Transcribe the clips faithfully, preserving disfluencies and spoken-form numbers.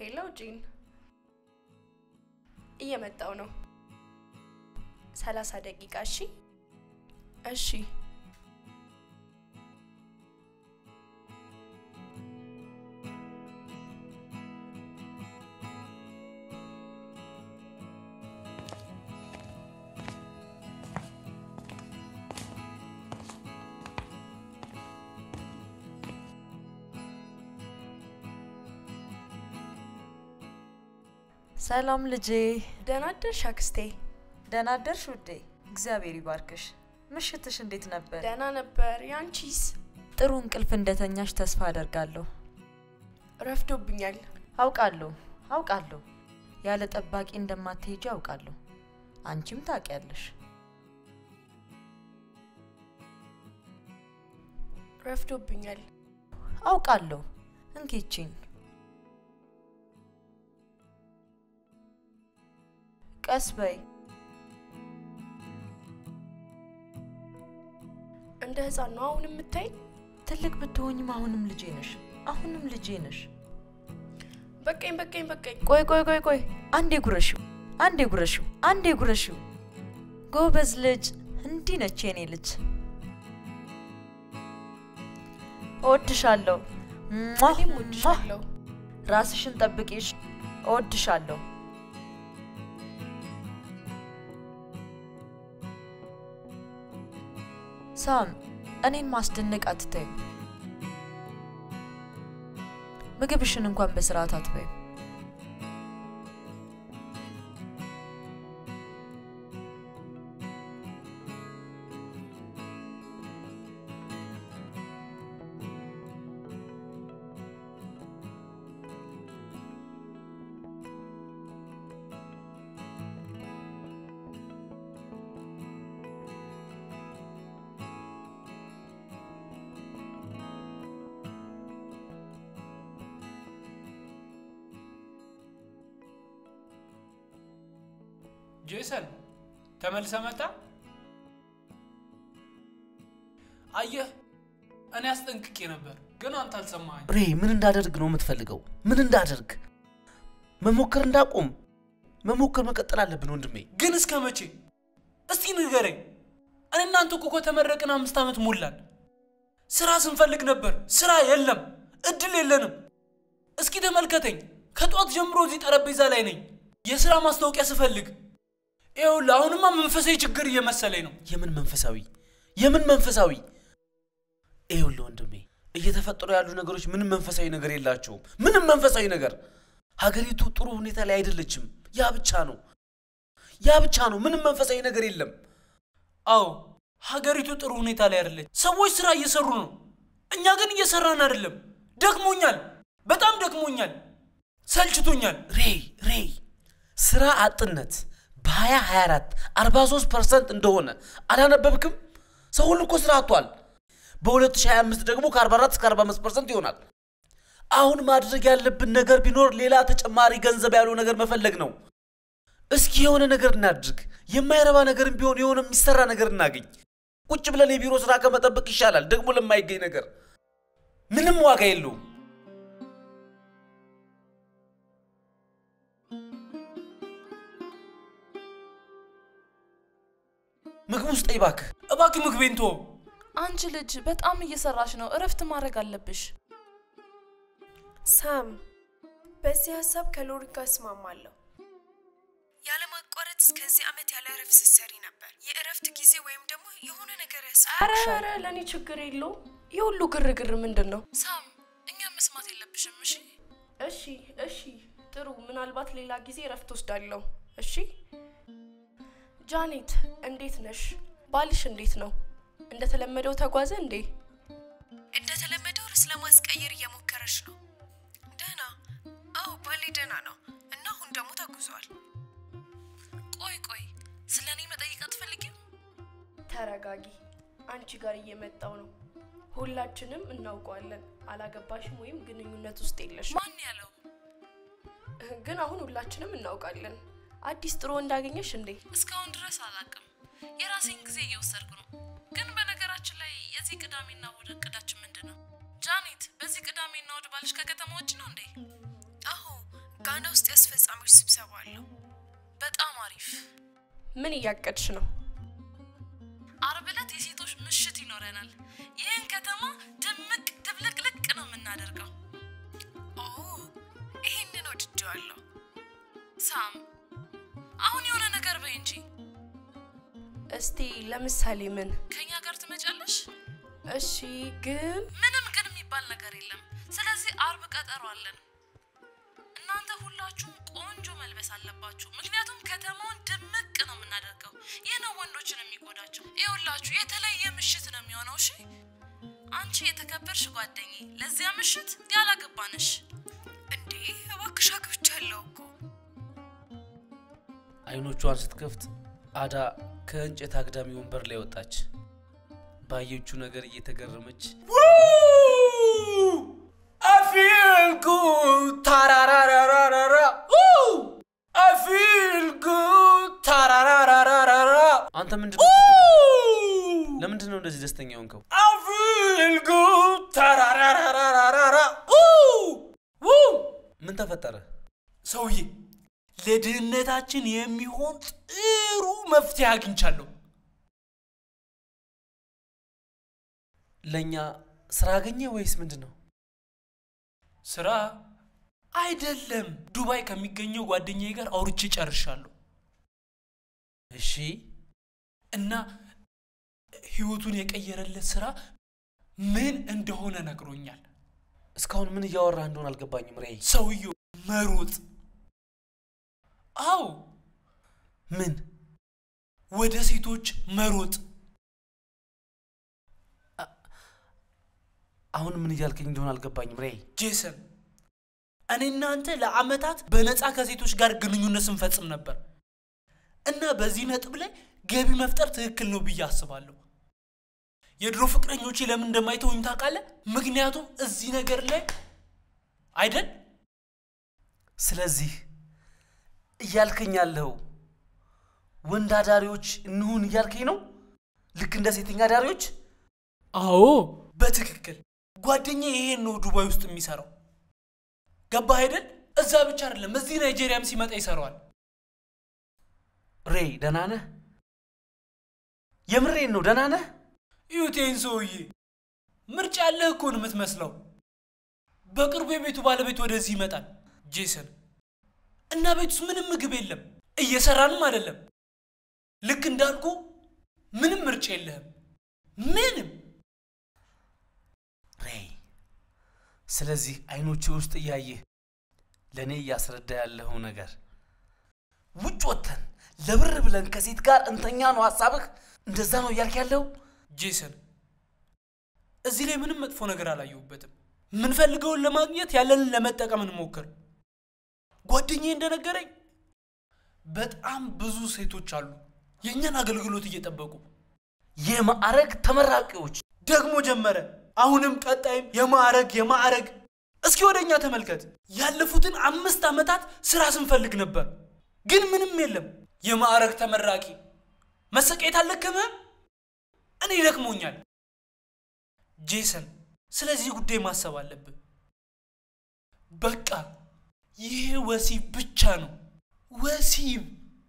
ሄሎ ጂን እየመጣው ነው ሰላሳ ደቂቃ እሺ እሺ ሰላም ልጄ ደህና አደርሽ አክስቴ ደህና አደርሽ ውዴ እግዚአብሔር ይባርክሽ ምሽትሽ እንዴት ነበር ደህና ነበር ያንቺስ ጥሩ እንቅልፍ እንደተኛሽ ተስፋ አደርጋለሁ ረፍዶብኛል አውቃለሁ አውቃለሁ ያለ ጠባቂ እንደማትሄጂ አውቃለሁ አንቺም ታውቂያለሽ ረፍዶብኛል አውቃለሁ እንኪቺን ቀስበይ እንደ ህፃን ነው አሁን የምታይ ትልቅ ብትሆኝም አሁንም ልጄ ነሽ አሁንም ልጄ ነሽ በቀኝ በቀኝ በቀኝ ቆይ ቆይ ቆይ ቆይ አንዴ ጉረሽው አንዴ ጉረሽው አንዴ ጉረሽው ጎበዝ ልጅ እንዲ ነች የኔ ልጅ እወድሻለሁ እኔም እወድሻለሁ ራስሽን ጠብቂሽ እወድሻለሁ ሳም እኔን ማስደነቅ አትተይ ምግብሽን እንኳን በስርዓት አትበይ ጄሰን ተመልሰ መጣ አየህ እኔ አስጠንቅቄ ነበር ግን አንተ አልሰማኸኝ ሬ ምን እንዳደርግ ነው የምትፈልገው ምን እንዳደርግ መሞከር እንዳቆም መሞከር መቀጠል አለብን ወንድሜ ግን እስከ መቼ እስቲ ንገረኝ እኔ እናንተ እኮ ተመረቅን አምስት አመት ሞላን ስራ ስንፈልግ ነበር ስራ የለም እድል የለንም እስኪ ተመልከተኝ ከጧት ጀምሮ እዚህ ጠረጴዛ ላይ ነኝ የስራ ማስታወቂያ ስፈልግ ይኸውልህ አሁንማ መንፈሳዊ ችግር እየመሰለኝ ነው የምን መንፈሳዊ የምን መንፈሳዊ ይኸውልህ ወንድሜ እየተፈጠሩ ያሉ ነገሮች ምንም መንፈሳዊ ነገር የላቸውም ምንም መንፈሳዊ ነገር ሀገሪቱ ጥሩ ሁኔታ ላይ አይደለችም ያ ብቻ ነው ያ ብቻ ነው ምንም መንፈሳዊ ነገር የለም አዎ ሀገሪቱ ጥሩ ሁኔታ ላይ አይደለች ሰዎች ስራ እየሰሩ ነው እኛ ግን እየሰራን አይደለም ደክሞኛል በጣም ደክሞኛል ሰልችቶኛል ሬይ ሬይ ስራ አጥነት በሀያ ሀያ አራት አርባ ሶስት ፐርሰንት እንደሆነ አላነበብክም ሰው ሁሉ እኮ ስራ አጥቷል በ2025 ደግሞ ከ44 እስከ አርባ አምስት ፐርሰንት ይሆናል አሁን ማድረግ ያለብን ነገር ቢኖር ሌላ ተጨማሪ ገንዘብ ያለው ነገር መፈለግ ነው እስኪ የሆነ ነገር እናድርግ የማይረባ ነገርም ቢሆን የሆነ የሚሰራ ነገር እናገኝ ቁጭ ብለን የቢሮ ስራ ከመጠበቅ ይሻላል ደግሞ ለማይገኝ ነገር ምንም ዋጋ የለውም ምግብ ውስጥ ይባክ እባክ ምግቤን ተው አንቺ ልጅ በጣም እየሰራሽ ነው እረፍት ማድረግ አለብሽ ሳም በዚህ ሐሳብ ከሎሪ ጋር እስማማለሁ ያለ ማቋረጥ እስከዚህ አመት ያለ እረፍት ስትሰሪ ነበር የእረፍት ጊዜ ወይም ደግሞ የሆነ ነገር ያስፈልግሻል ኧረ ለኔ ችግር የለው የሁሉ ግርግር ምንድነው ሳም እኛ መስማት የለብሽም እሺ እሺ እሺ ጥሩ ምናልባት ሌላ ጊዜ እረፍት ወስዳለሁ እሺ ጃኔት እንዴት ነሽ ባልሽ እንዴት ነው እንደተለመደው ተጓዘ እንዴ እንደተለመደው ርስ ለማስቀየር እየሞከረሽ ነው ደህና አው ባሌ ደህና ነው እና አሁን ደግሞ ተጉዟል ቆይ ቆይ ስለኔ መጠየቅ አትፈልጊም ተረጋጊ አንቺ ጋር እየመጣው ነው ሁላችንም እናውቀዋለን አላገባሽም ወይም ግንኙነት ውስጥ የለሽ ማን ያለው ግን አሁን ሁላችንም እናውቃለን አዲስ ጥሩ እንዳገኘሽ እንዴ እስካሁን ድረስ አላቀም የራሴን ጊዜ እየወሰድኩ ነው ግን በነገራችን ላይ የዚህ ቅዳሜና እሑድ እቅዳችን ምንድነው ጃኔት በዚህ ቅዳሜና እሑድ ባልሽ ከከተማ ውጭ ነው እንዴ አዎ ጋና ውስጥ ያስፈጻሚዎች ስብሰባ አለው። በጣም አሪፍ። ምን እያቀድሽ ነው? ዓርብ ዕለት የሴቶች ምሽት ይኖረናል። ይህን ከተማ ድምቅ ድብልቅልቅ ነው የምናደርገው። ኦ ይሄንን ወድጄዋለሁ። ሳም አሁን የሆነ ነገር በይ እንጂ። እስቲ ለምሳሌ ምን? ከኛ ጋር ትመጫለሽ? እሺ ግን ምንም ግን የሚባል ነገር የለም። ስለዚህ ዓርብ ቀጠሮ አለን። እናንተ ሁላችሁም ቆንጆ መልበስ አለባችሁ። ምክንያቱም ከተማውን ድምቅ ነው የምናደርገው። ይህ ነው ወንዶችን የሚጎዳቸው። ይኸውላችሁ የተለየ ምሽት ነው የሚሆነው። እሺ አንቺ የተከበርሽ ጓደኛዬ፣ ለዚያ ምሽት ያላገባንሽ እንዴ እባክሽ አግብቻለሁ እኮ። አይኖቿን ስትከፍት አዳ ከእንጨት አግዳሚ ወንበር ላይ ወጣች። ባየችው ነገር እየተገረመች I feel good tararararara Woo I feel good tararararara አንተ ምንድነው ለምንድነው እንደዚህ ደስተኛ ሆንከው? I feel good tararararara Woo Woo ምን ተፈጠረ? ሰውዬ ለድህነታችን የሚሆን ጥሩ መፍትሄ አግኝቻለሁ። ለኛ ስራ አገኘ ወይስ ምንድነው? ስራ አይደለም። ዱባይ ከሚገኘው ጓደኛዬ ጋር አውርቼ ጨርሻለሁ። እሺ እና ህይወቱን የቀየረለት ስራ ምን እንደሆነ ነግሮኛል። እስካሁን ምን እያወራ እንደሆነ አልገባኝም። ሬይ ሰውየው መሮጥ። አው ምን? ወደ ሴቶች መሮጥ። አሁን ምን እያልከኝ እንደሆነ አልገባኝም። ሬይ ጄሰን እኔና አንተ ለአመታት በነፃ ከሴቶች ጋር ግንኙነት ስንፈጽም ነበር እና በዚህ ነጥብ ላይ ገቢ መፍጠር ትክክል ነው ብዬ አስባለሁ። የድሮ ፍቅረኞቼ ለምን እንደማይተውኝ ታውቃለህ? ምክንያቱም እዚህ ነገር ላይ አይደል? ስለዚህ እያልከኝ ያለው ወንድ አዳሪዎች እንሁን እያልከኝ ነው? ልክ እንደ ሴተኛ አዳሪዎች? አዎ በትክክል። ጓደኛዬ ይሄን ነው ዱባይ ውስጥ የሚሰራው። ገባህ አይደል? እዛ ብቻ አይደለም እዚህ ናይጄሪያም ሲመጣ ይሰራዋል። ሬይ ደህና ነህ? የምሬን ነው ደህና ነህ? ዩቴን ሰውዬ ምርጫ ያለህ እኮ ነው የምትመስለው። በቅርቡ የቤቱ ባለቤት ወደዚህ ይመጣል ጄሰን። እና ቤቱስ ምንም ምግብ የለም፣ እየሰራንም አይደለም። ልክ እንዳልኩ ምንም ምርጫ የለህም ምንም። ሬይ ስለዚህ አይኖቼ ውስጥ እያየህ ለኔ እያስረዳ ያለው ነገር ውጭ ወተን ለብር ብለን ከሴት ጋር እንተኛ ነው ሐሳብህ? እንደዛ ነው እያልክ ያለው? ጄሰን እዚህ ላይ ምንም መጥፎ ነገር አላየሁበትም። ምን ፈልገውን ለማግኘት ያለንን ለመጠቀም እንሞክር። ጓደኛዬ እንደነገረኝ በጣም ብዙ ሴቶች አሉ የኛን አገልግሎት እየጠበቁ። የማዕረግ ተመራቂዎች ደግሞ ጀመረ። አሁንም ቀጣይም የማዕረግ የማዕረግ። እስኪ ወደኛ ተመልከት። ያለፉትን አምስት አመታት ስራ ስንፈልግ ነበር ግን ምንም የለም። የማዕረግ ተመራቂ መሰቀየት አለከመ። እኔ ደክሞኛል ጄሰን። ስለዚህ ጉዳይ ማሰብ አለብን። በቃ ይሄ ወሲብ ብቻ ነው ወሲብ።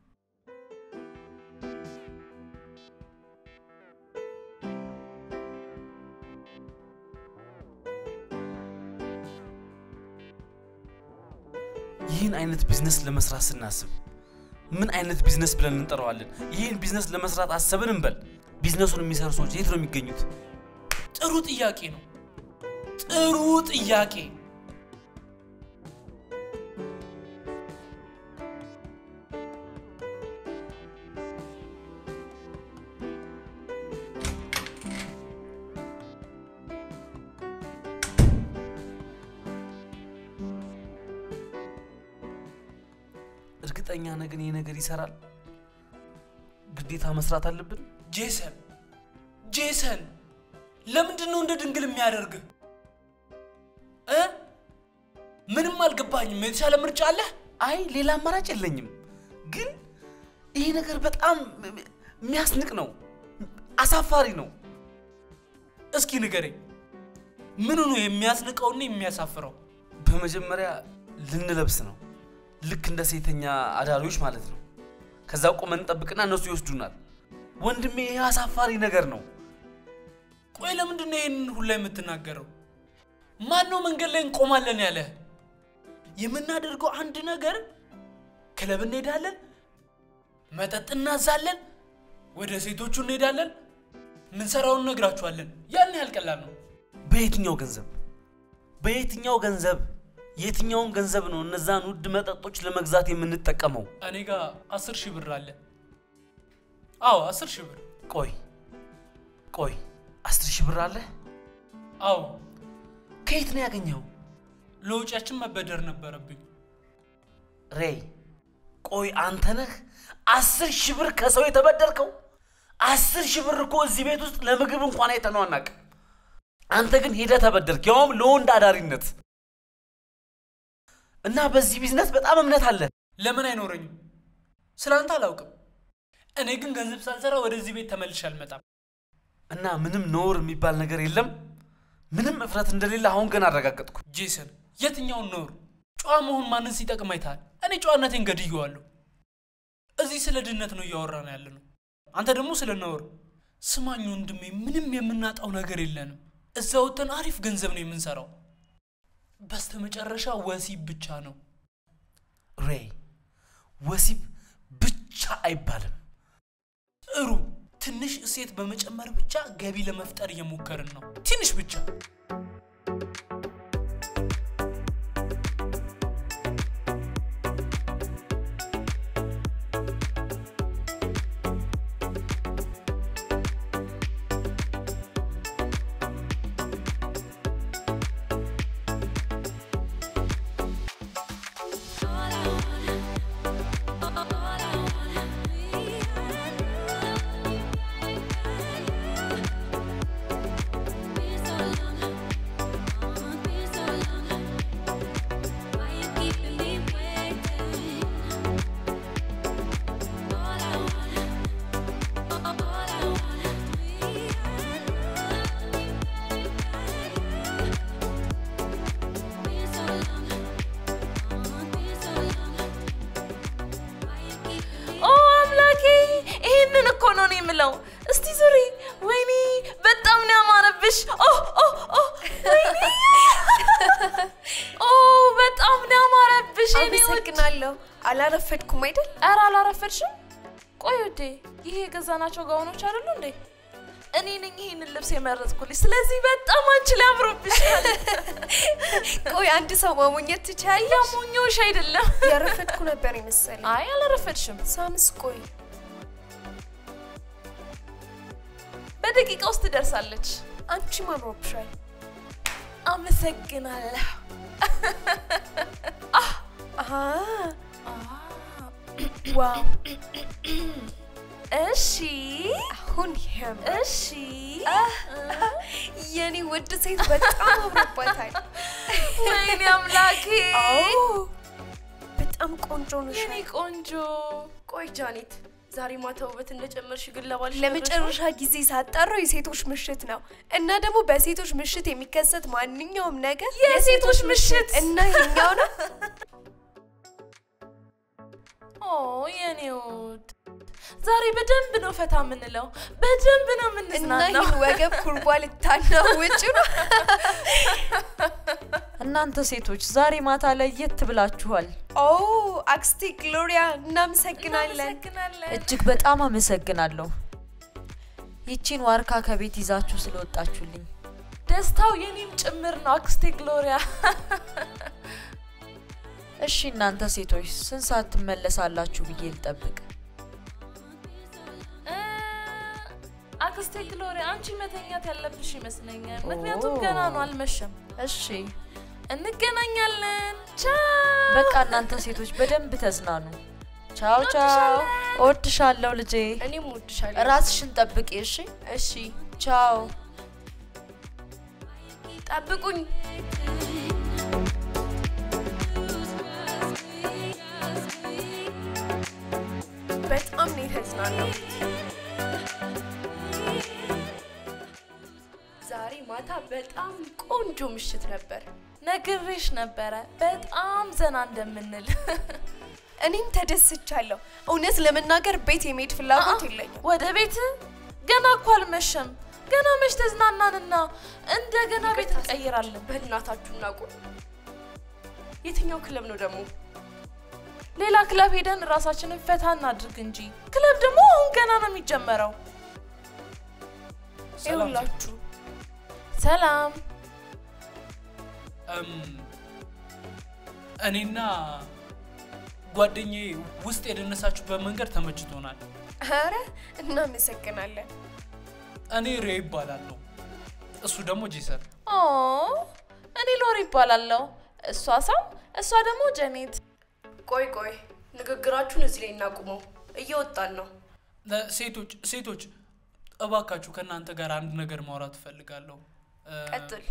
ይህን አይነት ቢዝነስ ለመስራት ስናስብ ምን አይነት ቢዝነስ ብለን እንጠራዋለን? ይህን ቢዝነስ ለመስራት አሰብን እንበል። ቢዝነሱን የሚሰሩ ሰዎች የት ነው የሚገኙት? ጥሩ ጥያቄ ነው። ጥሩ ጥያቄ። እርግጠኛ ነህ ግን ይሄ ነገር ይሰራል? ግዴታ መስራት አለብን? ጄሰን ጄሰን ለምንድን ነው እንደ ድንግል የሚያደርግህ? እ ምንም አልገባኝም። የተሻለ ምርጫ አለ? አይ ሌላ አማራጭ የለኝም። ግን ይሄ ነገር በጣም የሚያስንቅ ነው፣ አሳፋሪ ነው። እስኪ ንገረኝ፣ ምኑ ነው የሚያስንቀውና የሚያሳፍረው? በመጀመሪያ ልንለብስ ነው። ልክ እንደ ሴተኛ አዳሪዎች ማለት ነው ከዛው ቆመን እንጠብቅና እነሱ ይወስዱናል ወንድሜ ይሄ አሳፋሪ ነገር ነው ቆይ ለምንድን ነው ይሄን ሁሉ የምትናገረው ማን ነው መንገድ ላይ እንቆማለን ያለ የምናደርገው አንድ ነገር ክለብ እንሄዳለን መጠጥ እናዛለን ወደ ሴቶቹ እንሄዳለን ምን ሰራውን ነግራችኋለን ያን ያልቀላል ነው በየትኛው ገንዘብ በየትኛው ገንዘብ የትኛውን ገንዘብ ነው እነዛን ውድ መጠጦች ለመግዛት የምንጠቀመው እኔ ጋር አስር ሺህ ብር አለ አዎ አስር ሺህ ብር ቆይ ቆይ አስር ሺህ ብር አለ አዎ ከየት ነው ያገኘው ለውጫችን መበደር ነበረብኝ ሬይ ቆይ አንተ ነህ አስር ሺህ ብር ከሰው የተበደርከው አስር ሺህ ብር እኮ እዚህ ቤት ውስጥ ለምግብ እንኳን አይተነው አናቅ አንተ ግን ሄደህ ተበደርክ ያውም ለወንድ አዳሪነት እና በዚህ ቢዝነስ በጣም እምነት አለ ለምን አይኖርኝም ስላንተ አላውቅም እኔ ግን ገንዘብ ሳልሰራ ወደዚህ ቤት ተመልሼ አልመጣም እና ምንም ኖር የሚባል ነገር የለም ምንም እፍረት እንደሌለ አሁን ገና አረጋግጥኩ ጄሰን የትኛው ኖር ጨዋ መሆን ማንን ሲጠቅም አይታል እኔ ጨዋነቴን ገድየዋለሁ እዚህ ስለ ድነት ነው እያወራን ያለነው አንተ ደግሞ ስለ ኖር ስማኝ ወንድሜ ምንም የምናጣው ነገር የለንም እዛው ተን አሪፍ ገንዘብ ነው የምንሰራው በስተመጨረሻ ወሲብ ብቻ ነው ሬይ ወሲብ ብቻ አይባልም ጥሩ ትንሽ እሴት በመጨመር ብቻ ገቢ ለመፍጠር እየሞከርን ነው ትንሽ ብቻ እስቲ ዙሪ ወይኔ በጣም ነው ያማረብሽ ኦ ኦ ኦ ወይኔ ኦ በጣም ነው ያማረብሽ እኔ አመሰግናለሁ አላረፈድኩም አይደል ኧረ አላረፈድሽም ቆይ ወዴ ይሄ ገዛናቸው ጋውኖች አይደሉ እንዴ እኔ ነኝ ይሄን ልብስ የመረጥኩልሽ ስለዚህ በጣም አንቺ ላይ አምሮብሻል ቆይ አንድ ሰው ማሞኘት ትቻለሽ ያሞኘውሽ አይደለም ያረፈድኩ ነበር ይመስለኝ አይ አላረፈድሽም ሳምስ ቆይ በደቂቃ ውስጥ ትደርሳለች አንቺ ማምሮብሻል አመሰግናለሁ አሃ ዋው እሺ አሁን ይሄም እሺ የኔ ውድ ሴት በጣም አምሮባታል ወይኔ አምላኬ አዎ በጣም ቆንጆ ነሽ የኔ ቆንጆ ቆይ ጃኒት ዛሬ ማታ ውበት እንደጨመርሽ ግን ለባልሽ ለመጨረሻ ጊዜ ሳጣራው የሴቶች ምሽት ነው እና ደግሞ በሴቶች ምሽት የሚከሰት ማንኛውም ነገር የሴቶች ምሽት እና ይኛው ነው ኦ የኔ ውድ ዛሬ በደንብ ነው ፈታ ምንለው በደንብ ነው ምንዝናናው እና ይሄን ወገብ ኩርባ ልታናው ውጭ ነው እናንተ ሴቶች ዛሬ ማታ ላይ የት ብላችኋል ኦ አክስቲ ግሎሪያ እናመሰግናለን እጅግ በጣም አመሰግናለሁ ይቺን ዋርካ ከቤት ይዛችሁ ስለወጣችሁልኝ ደስታው የኔም ጭምር ነው አክስቲ ግሎሪያ እሺ እናንተ ሴቶች ስንት ሰዓት ትመለሳላችሁ ብዬ ልጠብቅ አክስቴ ግሎሪያ አንቺ መተኛት ያለብሽ ይመስለኛል ምክንያቱም ገና ነው አልመሸም እሺ እንገናኛለን ቻው በቃ እናንተ ሴቶች በደንብ ተዝናኑ ቻው ቻው እወድሻለሁ ልጄ እኔም እወድሻለሁ ራስሽን ጠብቂ እሺ እሺ ቻው ጠብቁኝ በጣም ነው የተዝናናው ዛሬ ማታ በጣም ቆንጆ ምሽት ነበር ነግሬሽ ነበረ በጣም ዘና እንደምንል እኔም ተደስቻለሁ እውነት ለመናገር ቤት የመሄድ ፍላጎት የለኝም ወደ ቤት ገና እኮ አልመሸም ገና መሽ ተዝናናንና እንደገና ቤት እንቀይራለን በእናታችሁ እናቁ የትኛው ክለብ ነው ደግሞ ሌላ ክለብ ሄደን ራሳችንን ፈታ እናድርግ እንጂ ክለብ ደግሞ አሁን ገና ነው የሚጀመረው ይውላችሁ ሰላም እም እኔና ጓደኛዬ ውስጥ የደነሳችሁበት መንገድ ተመችቶናል አረ እናመሰግናለን እኔ ሬ ይባላለሁ እሱ ደግሞ ጄሰን ኦ እኔ ሎሪ ይባላለሁ እሷ ሳም እሷ ደግሞ ጀኔት ቆይ ቆይ ንግግራችሁን እዚህ ላይ እናቁመው እየወጣን ነው ሴቶች ሴቶች እባካችሁ ከናንተ ጋር አንድ ነገር ማውራት ፈልጋለሁ ቀጥል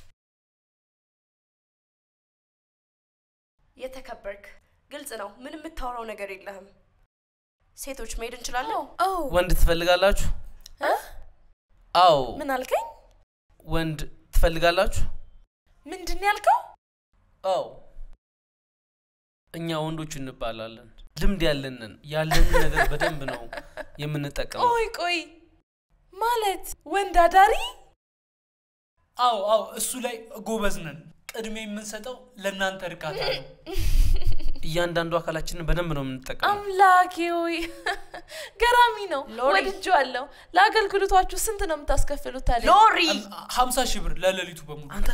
የተከበርክ ግልጽ ነው ምንም የምታወራው ነገር የለህም ሴቶች መሄድ እንችላለን ኦ ወንድ ትፈልጋላችሁ እ አው ምን አልከኝ ወንድ ትፈልጋላችሁ ምንድን ያልከው አው እኛ ወንዶች እንባላለን ልምድ ያለንን ያለን ነገር በደንብ ነው የምንጠቀመው ቆይ ቆይ ማለት ወንድ አዳሪ አው አው እሱ ላይ ጎበዝ ነን ቅድሜ የምንሰጠው ለናንተ እርካታ ነው እያንዳንዱ አካላችንን በደንብ ነው የምንጠቀመው አምላኬ ሆይ ገራሚ ነው ወድጄዋለሁ ለአገልግሎታችሁ ስንት ነው የምታስከፍሉት ታዲያ ሎሪ ሀምሳ ሺህ ብር ለሌሊቱ በሙሉ አንተ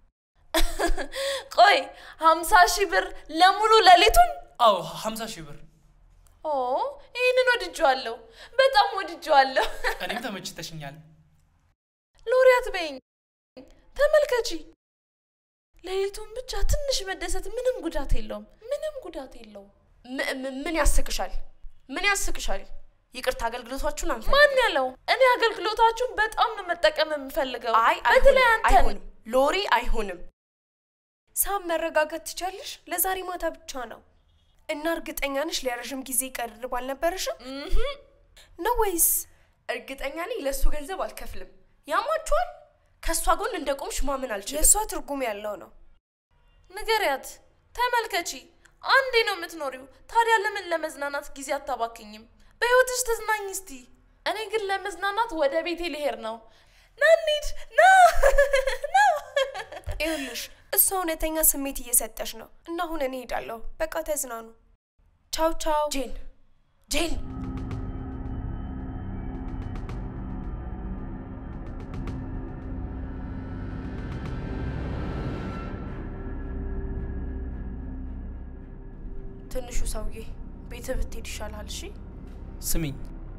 ቆይ ሀምሳ ሺህ ብር ለሙሉ ሌሊቱን አው ሀምሳ ሺህ ብር ኦ ይሄንን ወድጄዋለሁ በጣም ወድጄዋለሁ እኔም ተመችተሽኛል ሎሪያት በይኝ ተመልከቺ ሌሊቱን ብቻ ትንሽ መደሰት ምንም ጉዳት የለውም ምንም ጉዳት የለውም ምን ያስቅሻል ምን ያስቅሻል ይቅርታ አገልግሎታችሁን አንተ ማን ያለው እኔ አገልግሎታችሁን በጣም ነው መጠቀም የምፈልገው አይ በተለይ አንተ አይሆንም ሎሪ አይሆንም ሳም መረጋጋት ትቻለሽ ለዛሬ ማታ ብቻ ነው እና እርግጠኛ ነሽ ለረጅም ጊዜ ይቀርባል ነበርሽም ነው ወይስ እርግጠኛ ነኝ ለሱ ገንዘብ አልከፍልም ያማችኋል ከሷ ጎን እንደቆምሽ ማመን አልችልም የሷ ትርጉም ያለው ነው ንገሪያት ተመልከቺ አንዴ ነው የምትኖሪው ታዲያ ለምን ለመዝናናት ጊዜ አታባክኝም በህይወትሽ ተዝናኝ እስቲ እኔ ግን ለመዝናናት ወደ ቤቴ ልሄድ ነው ናኒድ ና ና ይኸውልሽ እሷ እውነተኛ ስሜት እየሰጠሽ ነው እና አሁን እኔ ሄዳለሁ በቃ ተዝናኑ ቻው ቻው ጄን ጄን ትንሹ ሰውዬ ቤት ብትሄድ ይሻላል እሺ ስሚኝ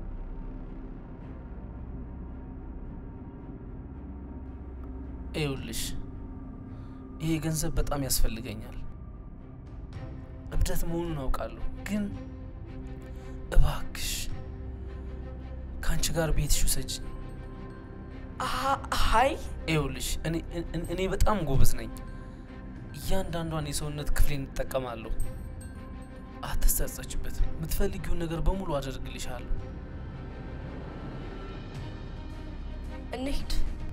ይኸውልሽ ይሄ ገንዘብ በጣም ያስፈልገኛል እብደት መሆኑን አውቃለሁ ግን እባክሽ ካንቺ ጋር ቤትሽ ውሰጂ አይ ይኸውልሽ እኔ እኔ በጣም ጎበዝ ነኝ እያንዳንዷን የሰውነት ክፍሌን እጠቀማለሁ አትጸጸችበት የምትፈልጊውን ነገር በሙሉ አደርግልሻለሁ እንሂድ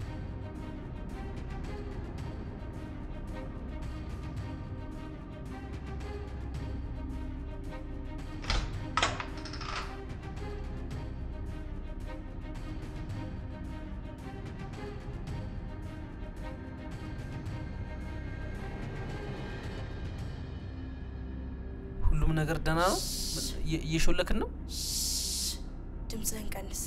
ሁሉም ነገር ደህና ነው እየሾለክን ነው ድምፅህን ቀንስ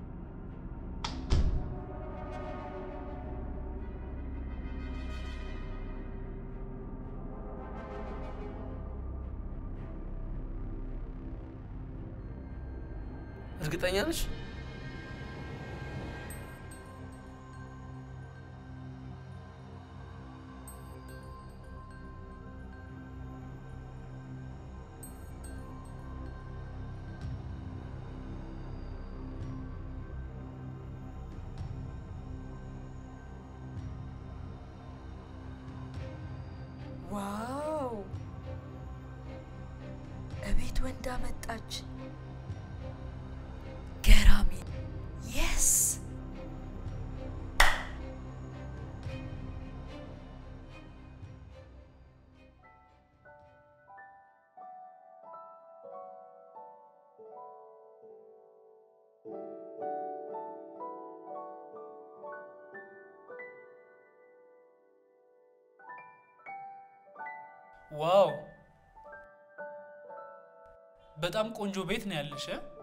እርግጠኛ ነሽ ዋው እቤት ወንዳ መጣች ገራሚ yes ዋው በጣም ቆንጆ ቤት ነው ያለሽ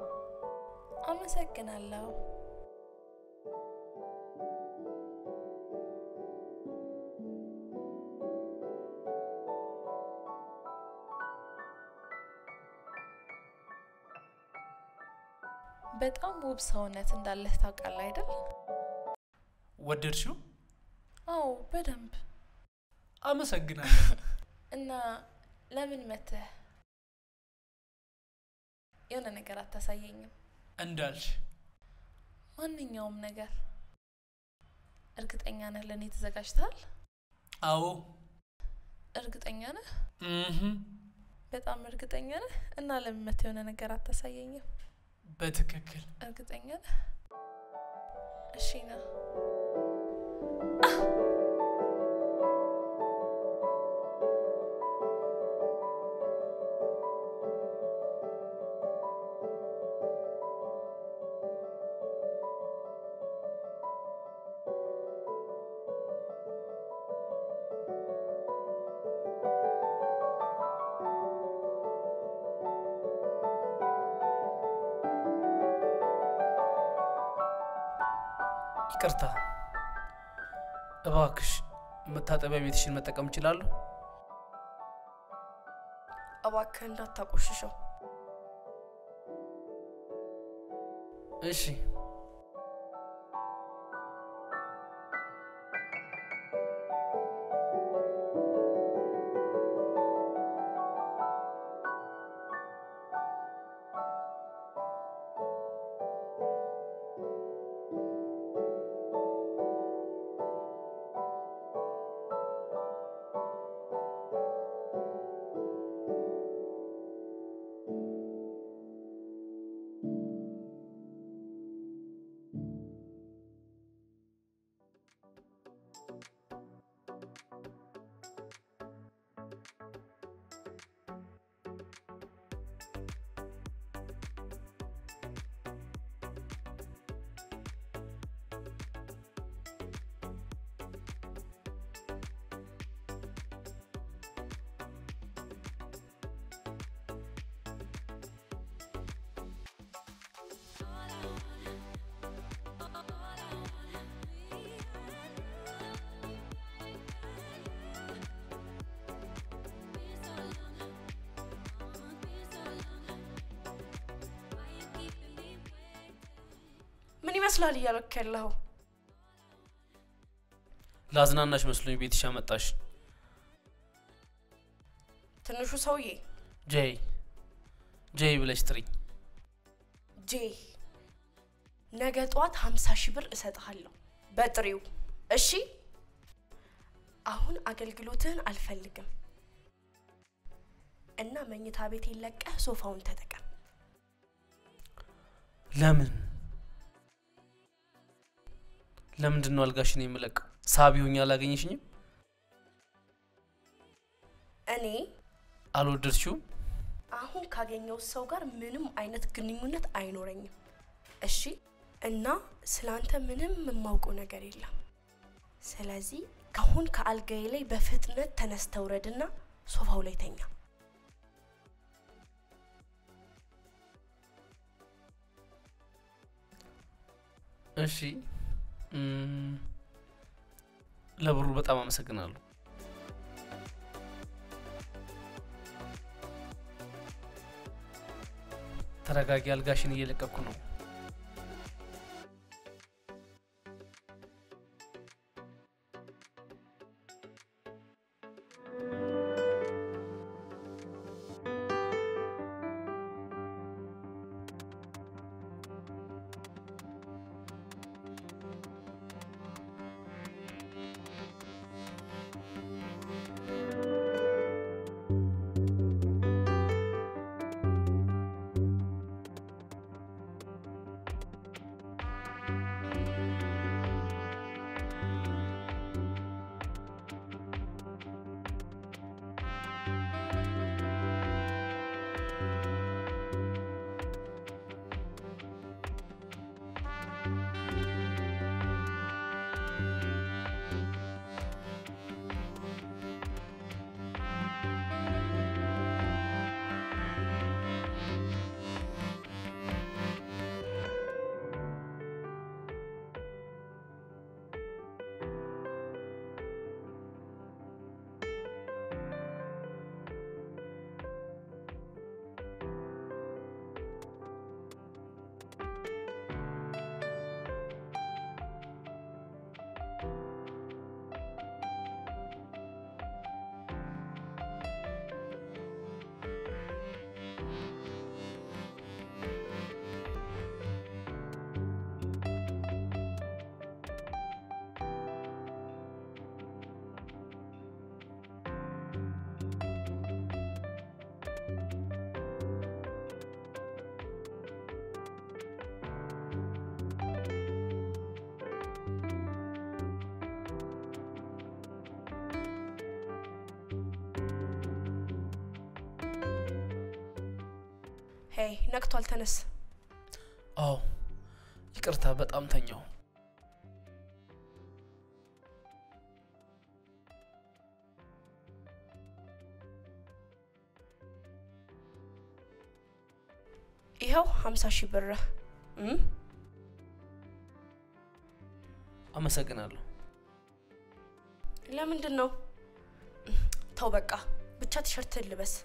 አመሰግናለሁ በጣም ውብ ሰውነት እንዳለህ ታውቃለህ አይደል ወደድሽው አዎ በደንብ አመሰግናለሁ እና ለምን መተህ የሆነ ነገር አታሳየኝም እንዳልሽ ማንኛውም ነገር እርግጠኛ ነህ ለኔ ተዘጋጅተሃል አዎ እርግጠኛ ነህ እህ በጣም እርግጠኛ ነህ እና ለምን መተህ የሆነ ነገር አታሳየኝም በትክክል እርግጠኛ ነህ እሺ ና ይቅርታ እባክሽ መታጠቢያ ቤትሽን መጠቀም እችላለሁ እባክህ እንዳታቆሽሸው እሺ ምን ይመስላል እያልክ ያለው ላዝናናሽ መስሎኝ ቤትሽ አመጣሽ ትንሹ ሰውዬ ጄይ ጄይ ብለሽ ጥሪ ጄይ ነገ ጧት ሃምሳ ሺህ ብር እሰጥሃለሁ በጥሪው እሺ አሁን አገልግሎትህን አልፈልግም እና መኝታ ቤት ይለቀህ ሶፋውን ተጠቀም ለምን ለምንድን ነው አልጋሽን የምለቅ ሳቢውኛ አላገኘሽኝም እኔ አልወደድሽው አሁን ካገኘው ሰው ጋር ምንም አይነት ግንኙነት አይኖረኝም እሺ እና ስላንተ ምንም የማውቀው ነገር የለም ስለዚህ ካሁን ከአልጋዬ ላይ በፍጥነት ተነስተህ ውረድና ሶፋው ላይ ተኛ እሺ ለብሩ በጣም አመሰግናለሁ ተረጋጊ አልጋሽን እየለቀኩ ነው ሄይ ነቅቷል ተነስ አዎ ይቅርታ በጣም ተኛው ይሄው ሃምሳ ሺህ ብር እም አመሰግናለሁ ለምንድን ነው ተው በቃ ብቻ ቲሸርት ልበስ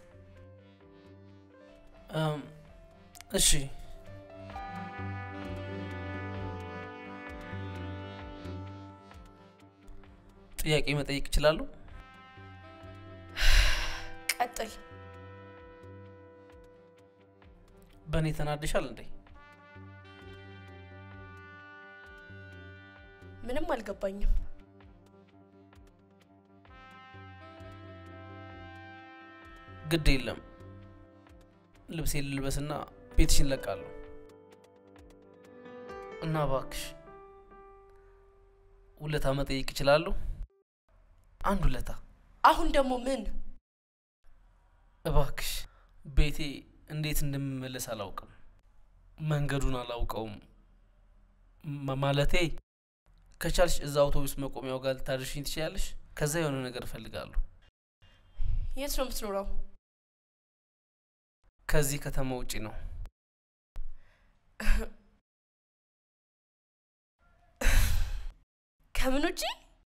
እም እሺ ጥያቄ መጠየቅ ይችላል ቀጥል በኔ ተናደሻል እንዴ ምንም አልገባኝም ግድ የለም ልብሴ ልልበስና ቤትሽን ለቃለሁ እና ባክሽ ውለታ መጠየቅ ይችላል አንድ ውለታ አሁን ደግሞ ምን እባክሽ ቤቴ እንዴት እንደምመለስ አላውቅም መንገዱን አላውቀውም ማለቴ ከቻልሽ እዛ አውቶቡስ መቆሚያው ጋር ታድርሽኝ ትችያለሽ ከዛ የሆነ ነገር ፈልጋለሁ የት ነው የምትኖረው ከዚህ ከተማ ውጪ ነው ከምን ውጪ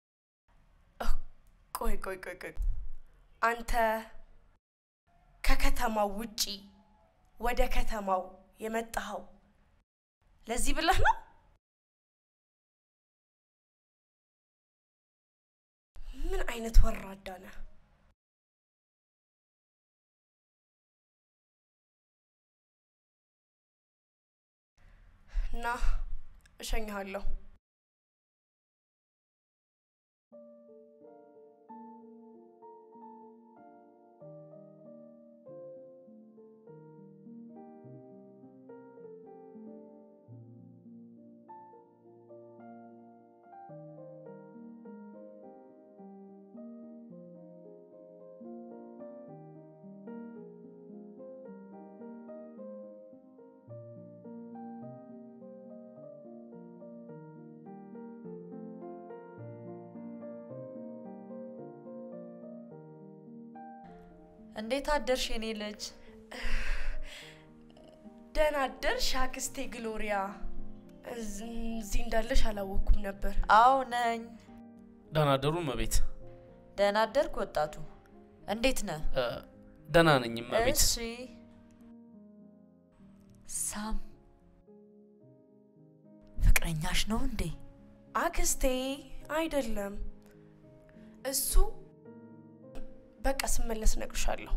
ቆይ ቆይ ቆይ ቆይ አንተ ከከተማው ውጪ ወደ ከተማው የመጣኸው ለዚህ ብለህ ነው ምን አይነት ወራዳ ነህ ና እሸኝሃለሁ እንዴት አደርሽ የኔ ልጅ ደህና አደርሽ አክስቴ ግሎሪያ እዚህ እንዳለሽ አላወኩም ነበር አው ነኝ ደህና አደሩ መቤት ደህና አደርክ ወጣቱ እንዴት ነህ ደህና ነኝ መቤት እሺ ሳም ፍቅረኛሽ ነው እንዴ አክስቴ አይደለም እሱ በቃ ስመለስ ነግርሻለሁ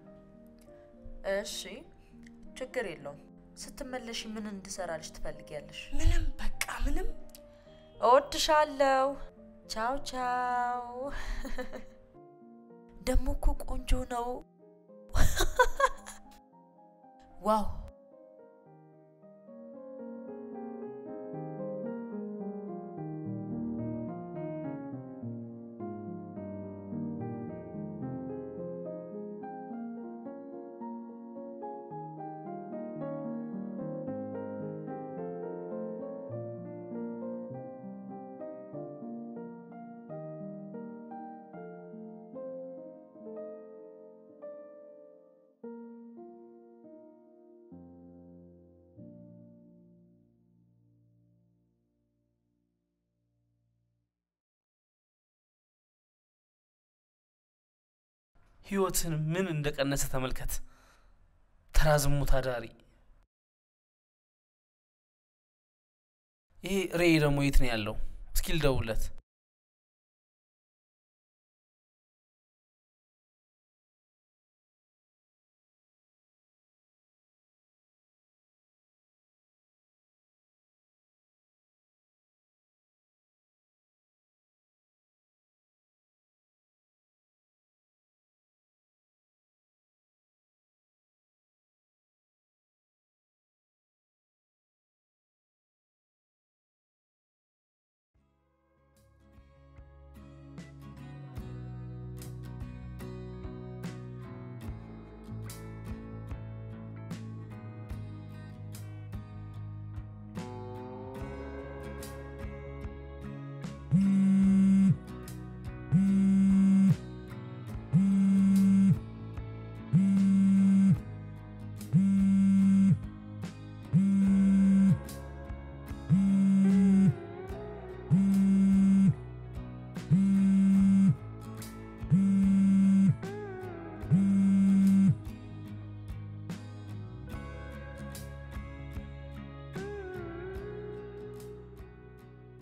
እሺ ችግር የለውም ስትመለሽ ምን እንድሰራልሽ ትፈልጊያለሽ ምንም በቃ ምንም እወድሻለሁ ቻው ቻው ደሞ እኮ ቆንጆ ነው ዋው ህይወትን ምን እንደቀነሰ ተመልከት ተራዝሙ ታዳሪ ይሄ ሬይ ደግሞ የት ነው ያለው እስኪል ደውለት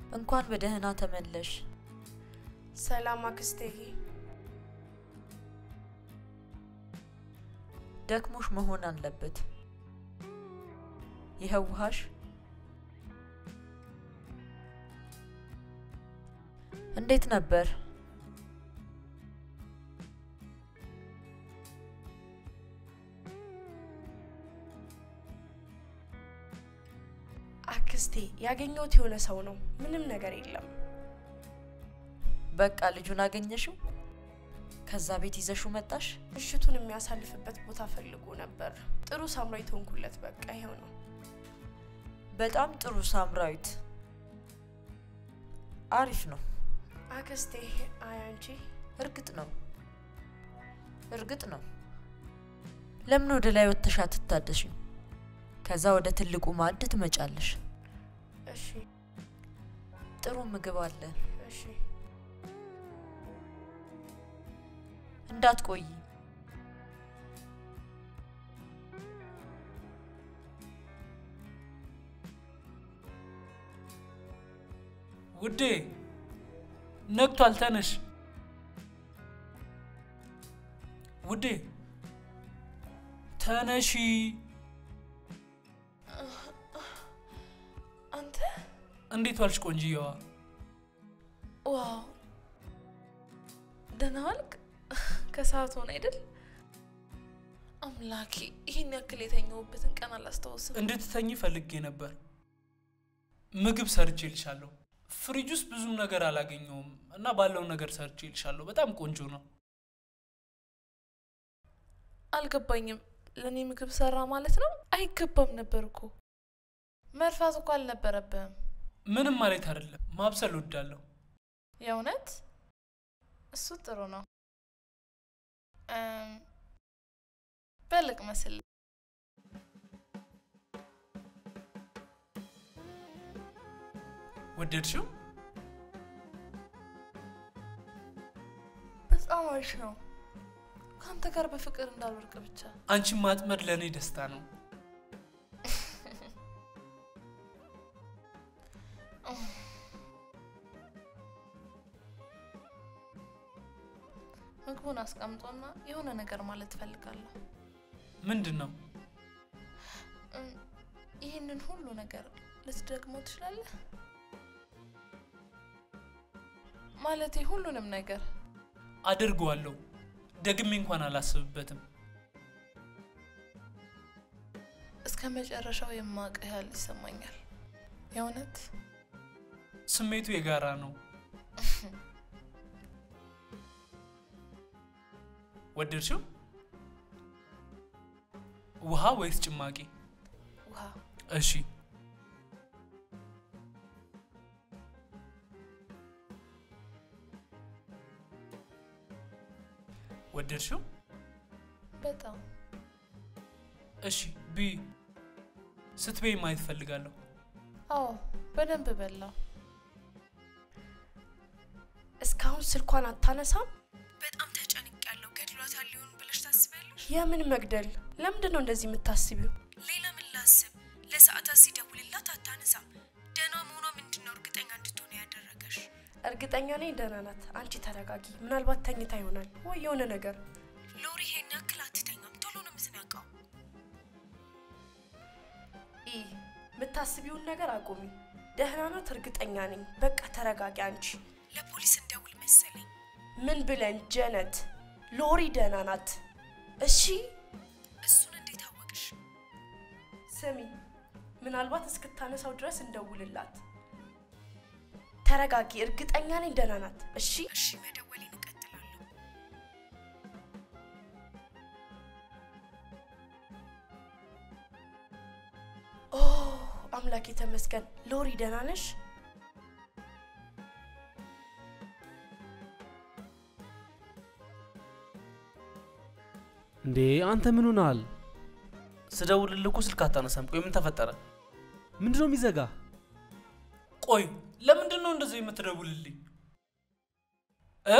እንኳን በደህና ተመለሽ። ሰላም አክስቴ። ደክሞሽ መሆን አለበት። ይሄው ውሃሽ። እንዴት ነበር? አክስቴ ያገኘሁት የሆነ ሰው ነው። ምንም ነገር የለም። በቃ ልጁን አገኘሽው? ከዛ ቤት ይዘሽው መጣሽ? ምሽቱን የሚያሳልፍበት ቦታ ፈልጎ ነበር። ጥሩ ሳምራዊት ሆንኩለት። በቃ ይሄው ነው። በጣም ጥሩ ሳምራዊት። አሪፍ ነው አክስቴ። አይ አንቺ እርግጥ ነው እርግጥ ነው። ለምን ወደ ላይ ወጥተሽ አትታደሽም? ከዛ ወደ ትልቁ ማዕድ ትመጫለሽ። እሺ ጥሩ ምግብ አለ። እሺ እንዳትቆይ። ውዴ ነቅቷል፣ ተነሽ ውዴ ተነሺ። አንተ እንዴት ዋልሽ ቆንጂዬዋ? ዋው ደህና ዋልክ? ከሰዓት ሆነ አይደል? አምላኬ ይሄን ያክል የተኛውበትን ቀን አላስታውስም። እንድትተኝ ፈልጌ ነበር። ምግብ ሰርቼልሻለሁ። ፍሪጅ ውስጥ ብዙም ነገር አላገኘውም እና ባለው ነገር ሰርቼልሻለሁ። በጣም ቆንጆ ነው። አልገባኝም። ለኔ ምግብ ሰራ ማለት ነው? አይገባም ነበር እኮ። መርፋት እኮ አልነበረብህም። ምንም ማለት አይደለም። ማብሰል ወዳለሁ። የእውነት እሱ ጥሩ ነው። እም በልቅ መስል ወደድሽው? በጣም አሪፍ ነው። ካንተ ጋር በፍቅር እንዳልወርቅ ብቻ። አንቺን ማጥመድ ለኔ ደስታ ነው። ምግቡን አስቀምጦና የሆነ ነገር ማለት ፈልጋለሁ። ምንድነው? ይሄንን ሁሉ ነገር ልትደግመው ትችላለህ? ማለቴ ሁሉንም ነገር አድርጓለሁ። ደግሜ እንኳን አላስብበትም። እስከ መጨረሻው የማውቅህ ያህል ይሰማኛል። የእውነት ስሜቱ የጋራ ነው። ወደድሽው? ውሃ ወይስ ጭማቂ? ውሃ። እሺ ወደድሽው? በጣም እሺ ቢ ስትበይ ማየት ፈልጋለሁ። አዎ በደንብ በላው። እስካሁን ስልኳን አታነሳም? በጣም ተጨንቄያለሁ። ገድሏታል ሊሆን ብለሽ ታስቢያለሽ? የምን መግደል? ለምንድን ነው እንደዚህ የምታስቢው? ሌላ ምን ላስብ? ለሰዓታት ሲደውልላት አታነሳም። ደህና መሆኗ ምንድነው እርግጠኛ እንድትሆን ያደረገሽ? እርግጠኛ ነኝ ደህና ናት። አንቺ ተረጋጊ። ምናልባት ተኝታ ይሆናል ወይ የሆነ ነገር። ሎሪ ይሄን ያክል አትተኛም። ቶሎ ነው የምትነቃው። ኢ የምታስቢውን ነገር አቁሚ። ደህና ናት እርግጠኛ ነኝ። በቃ ተረጋጊ አንቺ። ለፖሊስ እንደውል መሰለኝ። ምን ብለን ጀነት? ሎሪ ደህና ናት። እሺ እሱን እንዴት አወቅሽ? ስሚ፣ ምናልባት እስክታነሳው ድረስ እንደውልላት። ተረጋጊ። እርግጠኛ ነኝ ደህና ናት። እሺ እሺ መደወሌን እቀጥላለሁ። ኦ አምላኬ ተመስገን። ሎሪ ደህና ነሽ? እንዴ አንተ ምን ሆናል? ስደውልልህ እኮ ስልክ አታነሳም። ቆይ ምን ተፈጠረ? ምንድነው የሚዘጋ? ቆይ ለምንድን ነው እንደዚህ የምትደውልልኝ? እ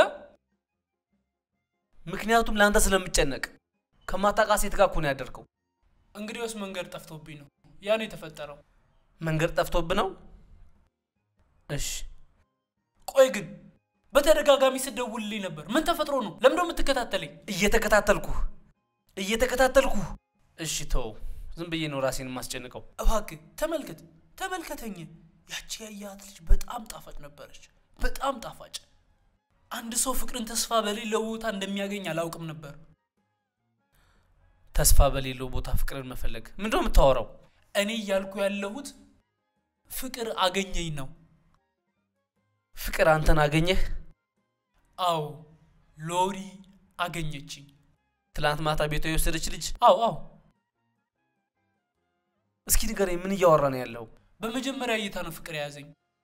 ምክንያቱም ለአንተ ስለምጨነቅ ከማታውቃ ሴት ጋር እኮ ነው ያደርከው። እንግዲያውስ መንገድ ጠፍቶብኝ ነው ያን የተፈጠረው። መንገድ ጠፍቶብህ ነው? እሺ ቆይ ግን በተደጋጋሚ ስደውልልኝ ነበር ምን ተፈጥሮ ነው ለምን የምትከታተለኝ እየተከታተልኩ እየተከታተልኩ እሺ ተው ዝም ብዬ ነው ራሴን ማስጨንቀው እባክህ ተመልከት ተመልከተኝ ያቺ ያያት ልጅ በጣም ጣፋጭ ነበረች በጣም ጣፋጭ አንድ ሰው ፍቅርን ተስፋ በሌለው ቦታ እንደሚያገኝ አላውቅም ነበር ተስፋ በሌለው ቦታ ፍቅርን መፈለግ ምንድነው የምታወራው እኔ ያልኩ ያለሁት ፍቅር አገኘኝ ነው ፍቅር አንተን አገኘህ አው ሎሪ አገኘችኝ ትላንት ማታ ቤቷ የወሰደች ልጅ አው አው እስኪ ንገረኝ ምን እያወራ ነው ያለው በመጀመሪያ እይታ ነው ፍቅር ያዘኝ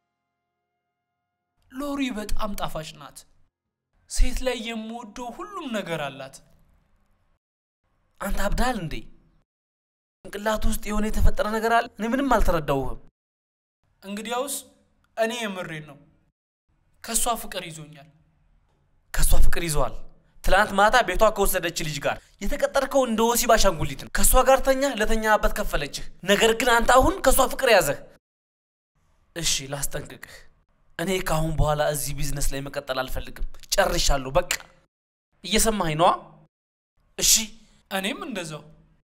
ሎሪ በጣም ጣፋጭ ናት ሴት ላይ የምወደው ሁሉም ነገር አላት አንተ አብዳል እንዴ እንቅላቱ ውስጥ የሆነ የተፈጠረ ነገር አለ እኔ ምንም አልተረዳውም እንግዲያውስ እኔ የምሬን ነው ከሷ ፍቅር ይዞኛል ከሷ ፍቅር ይዟል ትላንት ማታ ቤቷ ከወሰደች ልጅ ጋር የተቀጠርከው እንደ ወሲብ አሻንጉሊት ነው ከሷ ጋር ተኛ ለተኛበት ከፈለች ነገር ግን አንተ አሁን ከሷ ፍቅር ያዘህ እሺ ላስጠንቅቅህ እኔ ካሁን በኋላ እዚህ ቢዝነስ ላይ መቀጠል አልፈልግም ጨርሻለሁ በቃ እየሰማኸኝ ነው እሺ እኔም እንደዛው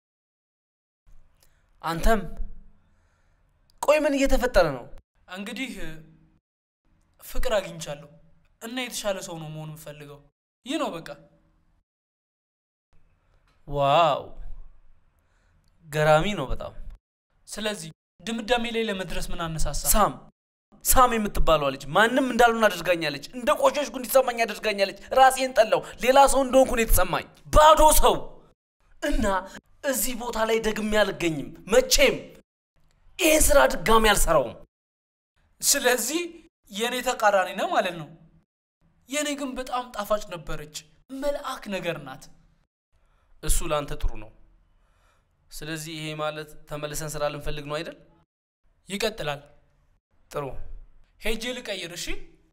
አንተም ቆይ ምን እየተፈጠረ ነው እንግዲህ ፍቅር አግኝቻለሁ እና የተሻለ ሰው ነው መሆን የምፈልገው ይህ ነው በቃ ዋው ገራሚ ነው በጣም ስለዚህ ድምዳሜ ላይ ለመድረስ ምን አነሳሳ ሳም ሳም የምትባለው ልጅ ማንንም እንዳልሆነ አድርጋኛለች እንደ ቆሸሽኩ እንዲሰማኝ አድርጋኛለች ራሴን ጠላው ሌላ ሰው እንደሆንኩ ነው የተሰማኝ ባዶ ሰው እና እዚህ ቦታ ላይ ደግሜ አልገኝም መቼም ይሄን ስራ ድጋሚ አልሰራውም ስለዚህ የኔ ተቃራኒ ነው ማለት ነው የኔ ግን በጣም ጣፋጭ ነበረች መልአክ ነገር ናት እሱ ላንተ ጥሩ ነው ስለዚህ ይሄ ማለት ተመልሰን ስራ ልንፈልግ ነው አይደል ይቀጥላል ጥሩ ሄጄ ልቀይር እሺ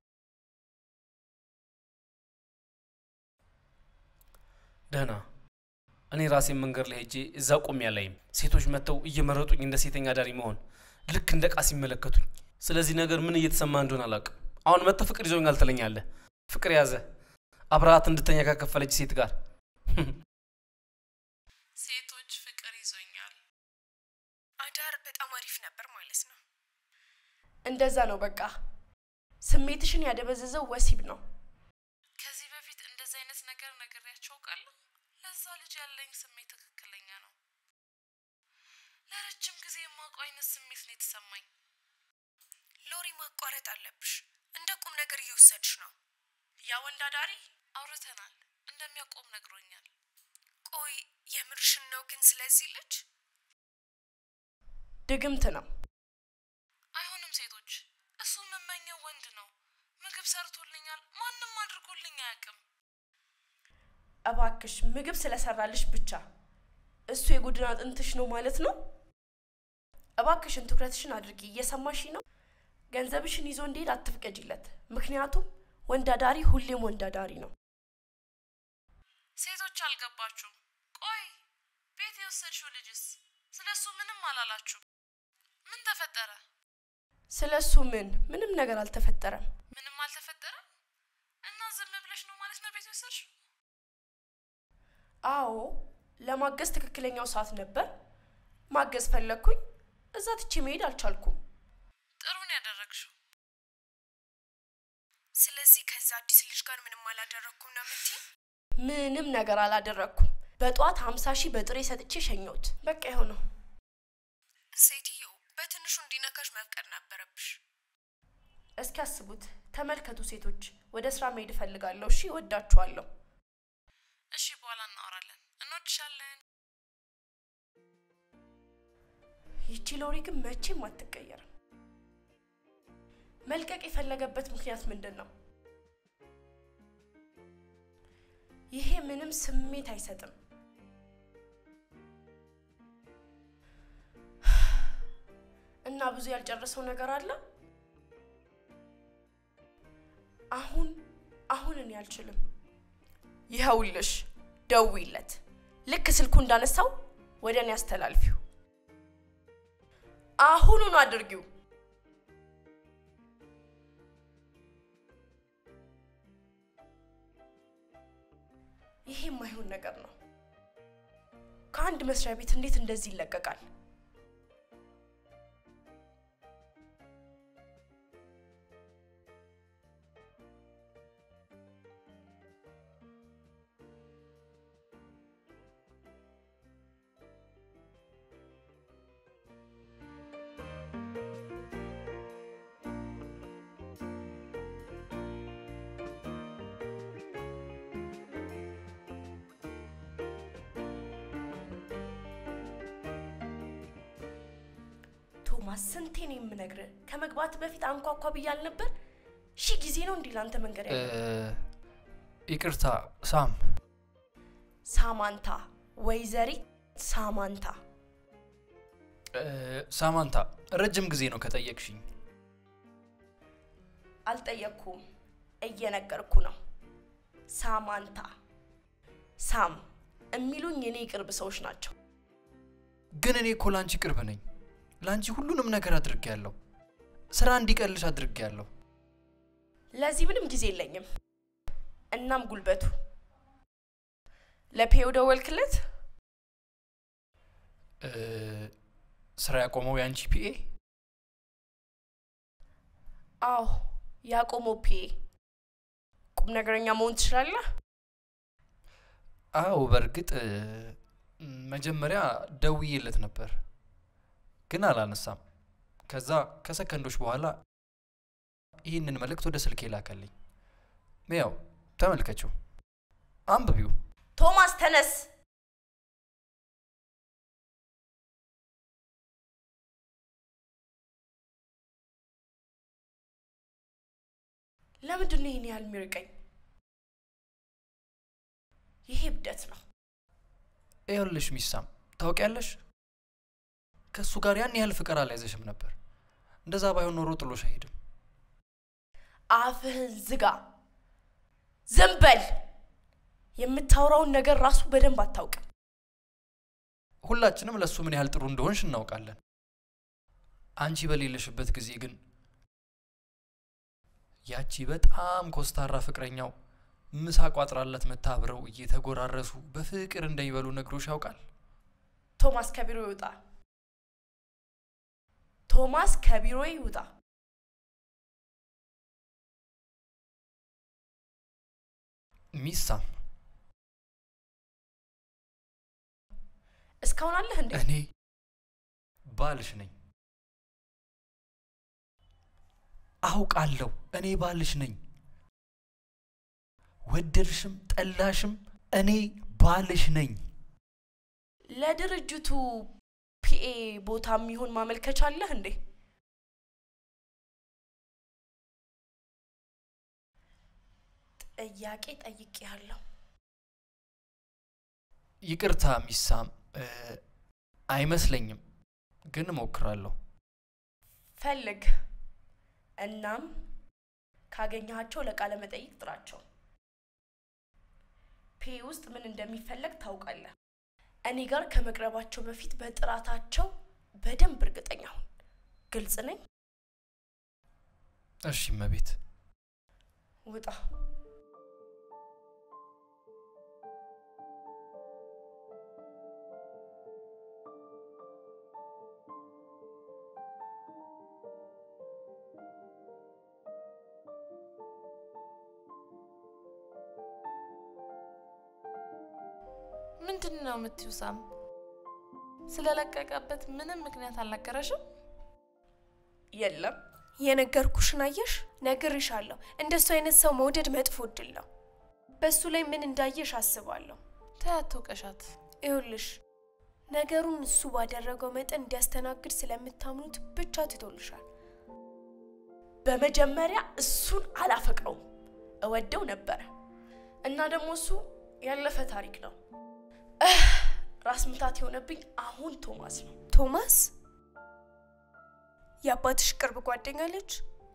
ደህና እኔ ራሴን መንገር ላይ ሄጄ እዛ ቆም ያለኝ ሴቶች መተው እየመረጡኝ እንደ ሴተኛ ዳሪ መሆን ልክ እንደ ቃስ ይመለከቱኝ ስለዚህ ነገር ምን እየተሰማ እንደሆነ አላውቅም አሁን መተ ፍቅር ይዞኛል ትለኛለህ ፍቅር ያዘ አብራት እንድተኛ ከከፈለች ሴት ጋር ሴቶች ፍቅር ይዞኛል አዳር በጣም አሪፍ ነበር ማለት ነው እንደዛ ነው በቃ ስሜትሽን ያደበዘዘው ወሲብ ነው ከዚህ በፊት እንደዚህ አይነት ነገር ነግሬያቸው ቃል ለዛ ልጅ ያለኝ ስሜት ትክክለኛ ነው ለረጅም ጊዜ የማውቀው አይነት ስሜት ነው የተሰማኝ ሎሪ ማቋረጥ አለብሽ እንደ ቁም ነገር እየወሰድሽ ነው ያ ወንዳዳሪ አውርተናል እንደሚያቆም ነግሮኛል ቆይ የምርሽን ነው ግን ስለዚህ ልጅ ድግምት ነው አይሆንም ሴቶች እሱ መመኘው ወንድ ነው ምግብ ሰርቶልኛል ማንንም አድርጎልኝ አያውቅም እባክሽ ምግብ ስለሰራልሽ ብቻ እሱ የጎድና አጥንትሽ ነው ማለት ነው እባክሽን ትኩረትሽን አድርጊ እየሰማሽ ነው ገንዘብሽን ይዞ እንዴት አትፍቀጂለት ምክንያቱም ወንዳዳሪ ሁሌም ወንዳዳሪ ነው ሴቶች አልገባችሁ ቆይ ቤት የወሰድሽው ልጅስ ስለሱ ምንም አላላችሁ ምን ተፈጠረ ስለሱ ምን ምንም ነገር አልተፈጠረም ምንም አልተፈጠረም እና ዝም ብለሽ ነው ማለት ነው ቤት የወሰድሽው አዎ ለማገዝ ትክክለኛው ሰዓት ነበር ማገዝ ፈለኩኝ እዛ ትቼ መሄድ አልቻልኩም ጥሩን ያደረግሽው ስለዚህ ከዛ አዲስ ልጅ ጋር ምንም አላደረኩም ነው የምትይ ምንም ነገር አላደረኩም በጧት ሃምሳ ሺህ በጥሬ ሰጥቼ ሸኘሁት በቃ ይሄው ነው ሴትዮ በትንሹ እንዲነካሽ መፍቀድ ነበረብሽ እስኪ አስቡት ተመልከቱ ሴቶች ወደ ስራ መሄድ ፈልጋለሁ እሺ ወዳችኋለሁ እሺ በኋላ እናወራለን እንወድሻለን ይቺ ሎሪ ግን መቼም አትቀየርም መልቀቅ የፈለገበት ምክንያት ምንድነው ይሄ ምንም ስሜት አይሰጥም እና ብዙ ያልጨረሰው ነገር አለ አሁን አሁን እኔ አልችልም ይኸውልሽ ደውይለት ልክ ስልኩ እንዳነሳው ወደኔ አስተላልፊው አሁኑን አድርጊው ይሄ የማይሆን ነገር ነው። ከአንድ መስሪያ ቤት እንዴት እንደዚህ ይለቀቃል? ቶማስ ስንቴ ነው የምነግርህ? ከመግባት በፊት አንኳኳ ብያል ነበር። ሺ ጊዜ ነው እንዴ ላንተ መንገር ያለው? ይቅርታ ሳም። ሳማንታ ወይዘሪት ሳማንታ። ሳማንታ ረጅም ጊዜ ነው ከጠየቅሽኝ። አልጠየቅኩም፣ እየነገርኩ ነው። ሳማንታ ሳም የሚሉኝ የኔ ቅርብ ሰዎች ናቸው። ግን እኔ እኮ ላንቺ ቅርብ ነኝ። ላንቺ ሁሉንም ነገር አድርጌያለሁ። ስራ እንዲቀልሽ አድርጌያለሁ። ለዚህ ምንም ጊዜ የለኝም። እናም ጉልበቱ ለፔው ደወልክለት? እ ስራ ያቆመው ያንቺ ፒኤ? አዎ ያቆመው ፒኤ። ቁም ነገረኛ መሆን ትችላለህ? አዎ በርግጥ መጀመሪያ ደውዬለት ነበር ግን አላነሳም። ከዛ ከሰከንዶች በኋላ ይህንን መልእክት ወደ ስልኬ ላከልኝ። ያው ተመልከቹ፣ አንብቢው። ቶማስ ተነስ። ለምንድን ነው ይሄን ያህል የሚርቀኝ? ይሄ ብደት ነው። ይኸውልሽ ሚሳም ታውቂያለሽ፣ ከሱ ጋር ያን ያህል ፍቅር አልያዘሽም ነበር። እንደዛ ባይሆን ኖሮ ጥሎሽ አይሄድም። አፍህን ዝጋ፣ ዝም በል። የምታወራውን ነገር ራሱ በደንብ አታውቅም። ሁላችንም ለሱ ምን ያህል ጥሩ እንደሆንሽ እናውቃለን። አንቺ በሌለሽበት ጊዜ ግን ያቺ በጣም ኮስታራ ፍቅረኛው ምሳ ቋጥራለት መታብረው እየተጎራረሱ በፍቅር እንደሚበሉ ነግሮሽ ያውቃል? ቶማስ ከቢሮ ይውጣ። ቶማስ ከቢሮ ይውጣ። ሚሳም እስካሁን አለህ እንዴ? እኔ ባልሽ ነኝ። አውቃለሁ፣ እኔ ባልሽ ነኝ። ወደድሽም ጠላሽም እኔ ባልሽ ነኝ። ለድርጅቱ ፒኤ ቦታ የሚሆን ማመልከቻ አለህ እንዴ? ጥያቄ ጠይቄያለሁ። ይቅርታ ሚሳም፣ አይመስለኝም፣ ግን እሞክራለሁ። ፈልግ። እናም ካገኛቸው ለቃለ መጠይቅ ጥራቸው። ፒኤ ውስጥ ምን እንደሚፈለግ ታውቃለህ። እኔ ጋር ከመቅረባቸው በፊት በጥራታቸው በደንብ እርግጠኛ ሁን። ግልጽ ነኝ? እሺ እመቤት። ውጣ። ምንድነው የምትይው ሳም? ስለለቀቀበት ምንም ምክንያት አልነገረሽም? የለም። የነገርኩሽን አየሽ? ነግሬሻለሁ። እንደሱ አይነት ሰው መውደድ መጥፎ እድል ነው። በሱ ላይ ምን እንዳየሽ አስባለሁ። ታያተውቀሻት። ይኸውልሽ ነገሩን እሱ ባደረገው መጠን እንዲያስተናግድ ስለምታምኑት ብቻ ትቶልሻል። በመጀመሪያ እሱን አላፈቅረውም። እወደው ነበር እና ደግሞ እሱ ያለፈ ታሪክ ነው። ራስ ምታት የሆነብኝ አሁን ቶማስ ነው። ቶማስ የአባትሽ ቅርብ ጓደኛ ልጅ?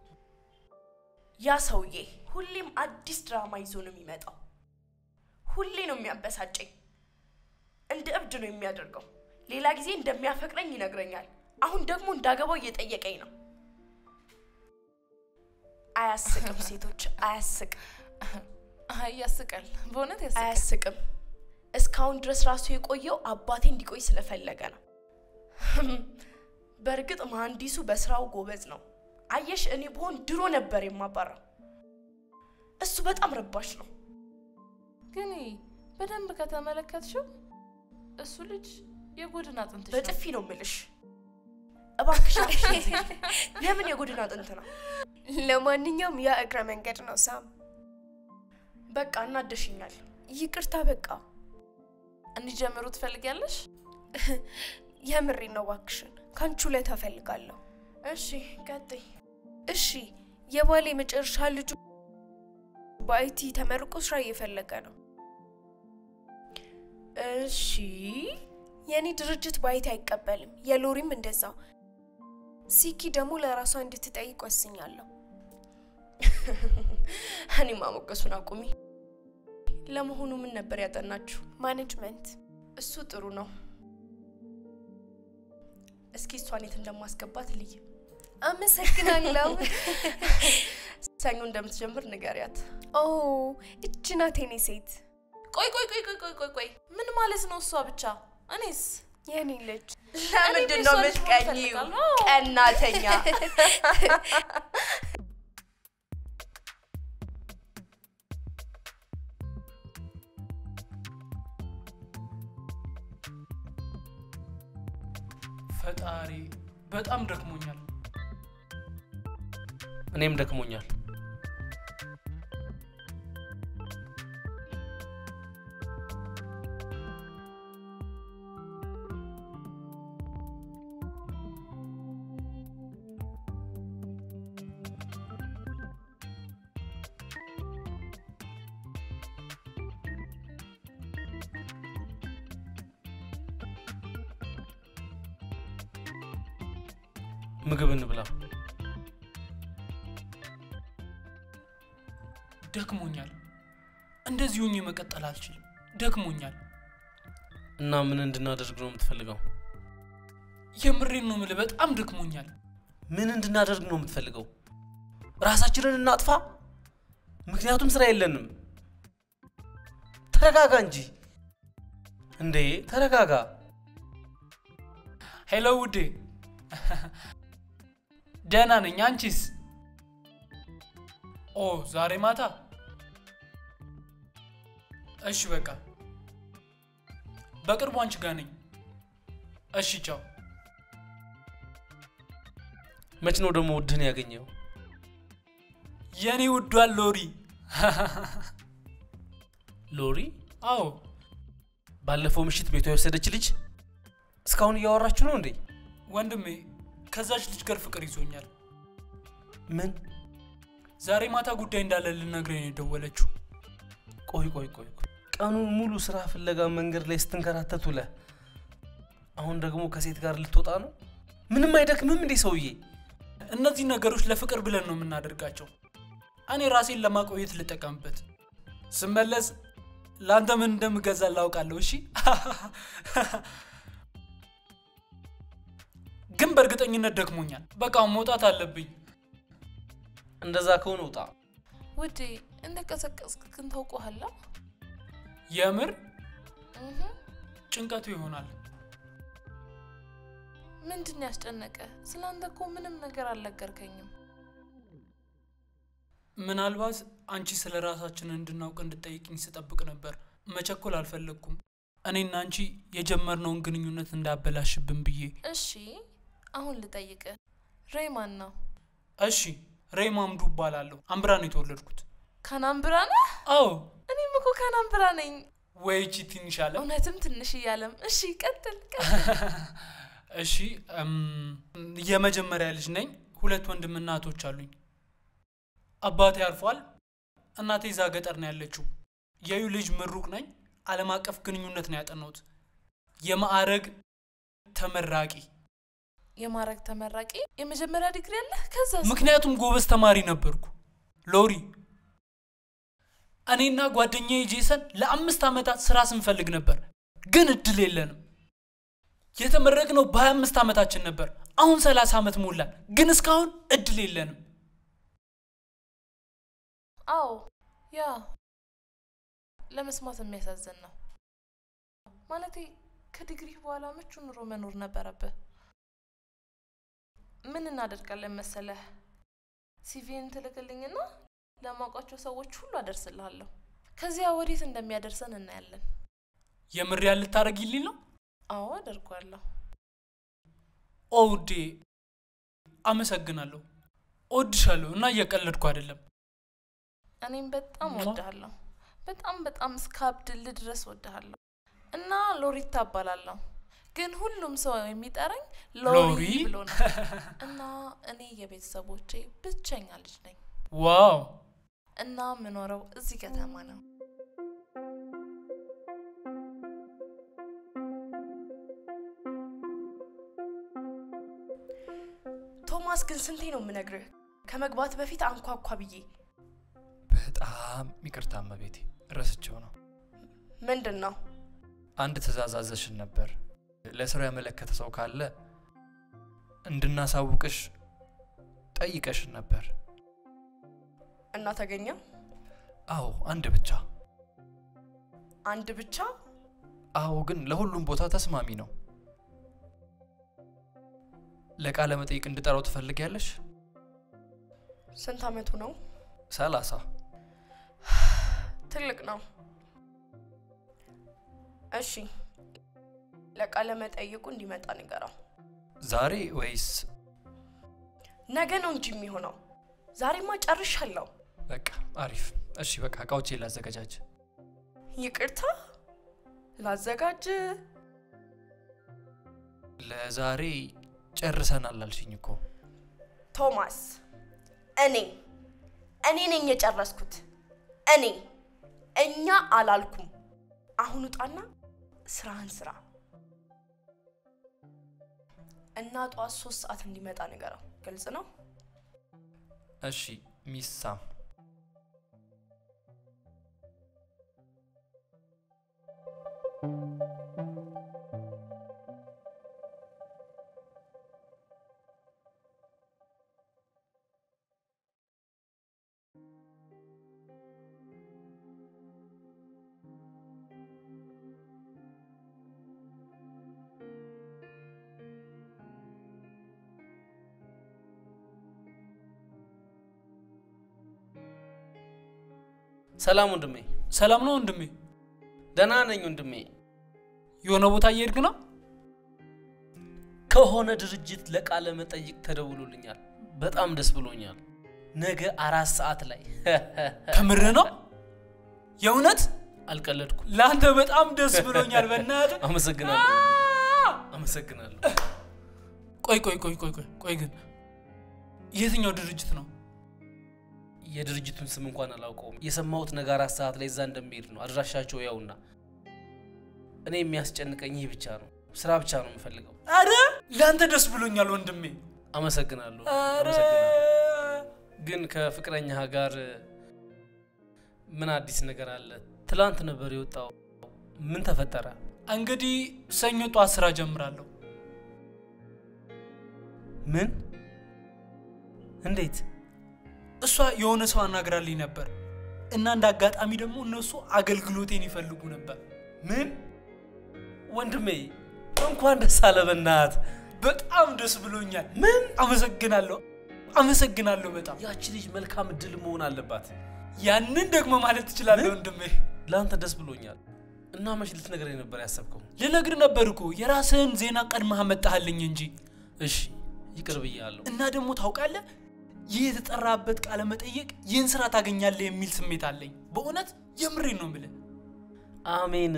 ያ ሰውዬ ሁሌም አዲስ ድራማ ይዞ ነው የሚመጣው። ሁሌ ነው የሚያበሳጨኝ። እንደ እብድ ነው የሚያደርገው። ሌላ ጊዜ እንደሚያፈቅረኝ ይነግረኛል። አሁን ደግሞ እንዳገባው እየጠየቀኝ ነው። አያስቅም ሴቶች፣ አያስቅም። አይ ያስቀል በእውነት ያስቀል አያስቅም እስካሁን ድረስ ራሱ የቆየው አባቴ እንዲቆይ ስለፈለገ ነው በርግጥ መሐንዲሱ በስራው ጎበዝ ነው አየሽ እኔ በሆን ድሮ ነበር የማባራው እሱ በጣም ረባሽ ነው ግን በደንብ ከተመለከትሽው እሱ ልጅ የጎድና አጥንትሽ በጥፊ ነው ምልሽ እባክሽ አትሽዚ ለምን የጎድና አጥንት ነው ለማንኛውም ያ እግረ መንገድ ነው ሳም በቃ እናደሽኛል ይቅርታ በቃ እንዲጀምሩ ትፈልጊያለሽ የምሬ ነው ዋክሽን ካንቹ ላይ ተፈልጋለሁ እሺ ቀጥይ እሺ የባሌ መጨረሻ ልጅ ባይቲ ተመርቆ ስራ እየፈለገ ነው እሺ የኔ ድርጅት ባይቲ አይቀበልም የሎሪም እንደዛው ሲኪ ደግሞ ለራሷ እንድትጠይቅ ወስኛለሁ እኔ ማሞቀሱን አቁሚ ለመሆኑ ምን ነበር ያጠናችሁ ማኔጅመንት እሱ ጥሩ ነው እስኪ እሷን የት እንደማስገባት ልይ አመሰግናለሁ ሰኞ እንደምትጀምር ንገሪያት ኦ እቺ ናት የኔ ሴት ቆይ ቆይ ቆይ ቆይ ቆይ ቆይ ምን ማለት ነው እሷ ብቻ እኔስ የኔ ልጅ ለምንድን ነው የምትቀኚው ቀናተኛ ፈጣሪ በጣም ደክሞኛል እኔም ደክሞኛል ምግብ እንብላ ደክሞኛል እንደዚህ ሆኜ መቀጠል አልችልም ደክሞኛል እና ምን እንድናደርግ ነው የምትፈልገው የምሬን ነው የምልህ በጣም ደክሞኛል ምን እንድናደርግ ነው የምትፈልገው ራሳችንን እናጥፋ ምክንያቱም ስራ የለንም ተረጋጋ እንጂ እንዴ ተረጋጋ ሄሎ ውዴ ደህና ነኝ አንቺስ ኦ ዛሬ ማታ እሺ በቃ በቅርቡ አንቺ ጋር ነኝ እሺ ቻው መች ነው ደግሞ ውድህን ያገኘው የኔ ውዷ ሎሪ ሎሪ አዎ ባለፈው ምሽት ቤቷ የወሰደች ልጅ እስካሁን እያወራችሁ ነው እንዴ ወንድሜ ከዛች ልጅ ጋር ፍቅር ይዞኛል ምን ዛሬ ማታ ጉዳይ እንዳለ ልነግረኝ ነው ደወለችው ቆይ ቆይ ቆይ ቀኑን ሙሉ ስራ ፍለጋ መንገድ ላይ ስትንከራተቱ ለ አሁን ደግሞ ከሴት ጋር ልትወጣ ነው ምንም አይደክምም እንዴ ሰውዬ እነዚህ ነገሮች ለፍቅር ብለን ነው የምናደርጋቸው እኔ ራሴን ለማቆየት ልጠቀምበት ስመለስ ላንተ ምን እንደምገዛ ላውቃለሁ እሺ ግን በእርግጠኝነት ደክሞኛል በቃ መውጣት አለብኝ እንደዛ ከሆነ ውጣ ውዴ እንደቀሰቀስክ ግን ታውቀዋለህ የምር እህ ጭንቀቱ ይሆናል ምንድን ያስጨነቀ ስላንተ እኮ ምንም ነገር አልነገርከኝም ምናልባት አንቺ ስለራሳችን እንድናውቅ እንድጠይቅኝ ስጠብቅ ነበር መቸኮል አልፈለኩም እኔና አንቺ የጀመርነውን ግንኙነት እንዳበላሽብን ብዬ እሺ አሁን ልጠይቅ ሬማን ነው እሺ ሬማምዱ ባላለው አምብራን የተወለድኩት ካናምብራና አዎ እኔም እኮ ካናምብራ ነኝ ወይ እቺ ትንሽ አለ እውነትም ትንሽ ይያለም እሺ ቀጥል እሺ የመጀመሪያ ልጅ ነኝ ሁለት ወንድምና እህቶች አሉኝ አባቴ አርፏል እናቴ ዛ ገጠር ነው ያለችው የዩ ልጅ ምሩቅ ነኝ ዓለም አቀፍ ግንኙነት ነው ያጠናሁት የማዕረግ ተመራቂ የማዕረግ ተመራቂ የመጀመሪያ ዲግሪ አለ ከዛ ምክንያቱም ጎበዝ ተማሪ ነበርኩ ሎሪ እኔና ጓደኛዬ ጄሰን ለአምስት አመታት ስራ ስንፈልግ ነበር ግን እድል የለንም የተመረቅነው በ25 አመታችን ነበር አሁን ሰላሳ አመት ሞላን ግን እስካሁን እድል የለንም አዎ ያ ለመስማት የሚያሳዝን ነው ማለቴ ከዲግሪ በኋላ ምቹ ኑሮ መኖር ነበረብህ ምን እናደርጋለን መሰለህ ሲቪን ትልክልኝና ለማውቃቸው ሰዎች ሁሉ አደርስልሃለሁ ከዚያ ወዴት እንደሚያደርሰን እናያለን የምር ያል ታረጊልኝ ነው አዎ አደርጋለሁ ኦውዴ አመሰግናለሁ ኦድሻለሁ እና እየቀለድኩ አይደለም እኔም በጣም ወድሃለሁ በጣም በጣም እስካብድል ድረስ ወድሃለሁ እና ሎሪታ እባላለሁ ግን ሁሉም ሰው የሚጠራኝ ሎሪ ብሎ ነው እና እኔ የቤተሰቦቼ ብቸኛ ልጅ ነኝ ዋው እና ምኖረው እዚህ ከተማ ነው ቶማስ ግን ስንቴ ነው የምነግርህ ከመግባት በፊት አንኳኳ ብዬ በጣም ይቅርታ መቤቴ ረስቼው ነው ምንድነው አንድ ተዛዛዘሽን ነበር ለስራ ያመለከተ ሰው ካለ እንድናሳውቅሽ ጠይቀሽ ነበር እና ተገኘ አዎ አንድ ብቻ አንድ ብቻ አዎ ግን ለሁሉም ቦታ ተስማሚ ነው ለቃለ መጠይቅ እንድጠራው ትፈልጊያለሽ ስንት አመቱ ነው ሰላሳ ትልቅ ነው እሺ ለቃለ መጠይቁ እንዲመጣ ንገረው ዛሬ ወይስ ነገ ነው እንጂ የሚሆነው ዛሬማ ጨርሻለሁ በቃ አሪፍ እሺ በቃ ቃውቼ ላዘጋጃጅ ይቅርታ ላዘጋጅ ለዛሬ ጨርሰናል አልሽኝ እኮ ቶማስ እኔ እኔ ነኝ የጨረስኩት እኔ እኛ አላልኩም አሁን ውጣና ስራህን ስራ እና ጧት ሶስት ሰዓት እንዲመጣ ንገረው ግልጽ ነው እሺ ሚሳም ሰላም ወንድሜ ሰላም ነው ወንድሜ ደህና ነኝ ወንድሜ የሆነ ቦታ እየሄድክ ነው ከሆነ ድርጅት ለቃለ መጠይቅ ተደውሎልኛል በጣም ደስ ብሎኛል ነገ አራት ሰዓት ላይ ከምር ነው የእውነት አልቀለድኩም ላንተ በጣም ደስ ብሎኛል በእናትህ አመሰግናለሁ አመሰግናለሁ ቆይ ቆይ ቆይ ቆይ ቆይ ቆይ ግን የትኛው ድርጅት ነው የድርጅቱን ስም እንኳን አላውቀውም የሰማሁት ነገር አራት ሰዓት ላይ እዛ እንደሚሄድ ነው አድራሻቸው ያውና እኔ የሚያስጨንቀኝ ይህ ብቻ ነው ስራ ብቻ ነው የምፈልገው አረ ላንተ ደስ ብሎኛል ወንድሜ አመሰግናለሁ አመሰግናለሁ ግን ከፍቅረኛ ጋር ምን አዲስ ነገር አለ ትላንት ነበር የወጣው ምን ተፈጠረ እንግዲህ ሰኞ ጧት ስራ ጀምራለሁ ምን እንዴት እሷ የሆነ ሰው አናግራልኝ ነበር እና እንዳጋጣሚ ደግሞ እነሱ አገልግሎቴን ይፈልጉ ነበር ምን ወንድሜ እንኳን ደስ አለ በእናት በጣም ደስ ብሎኛል ምን አመሰግናለሁ አመሰግናለሁ በጣም ያቺ ልጅ መልካም እድል መሆን አለባት ያንን ደግሞ ማለት ትችላለህ ወንድሜ ላንተ ደስ ብሎኛል እና መች ልትነግረኝ ነበር ያሰብከው ልነግር ነበርኩ የራስህን ዜና ቀድመህ መጣህልኝ እንጂ እሺ ይቅር ብያለሁ እና ደግሞ ታውቃለህ ይህ የተጠራበት ቃለ መጠይቅ ይህን ስራ ታገኛለህ የሚል ስሜት አለኝ በእውነት የምሬን ነው የምልህ አሜን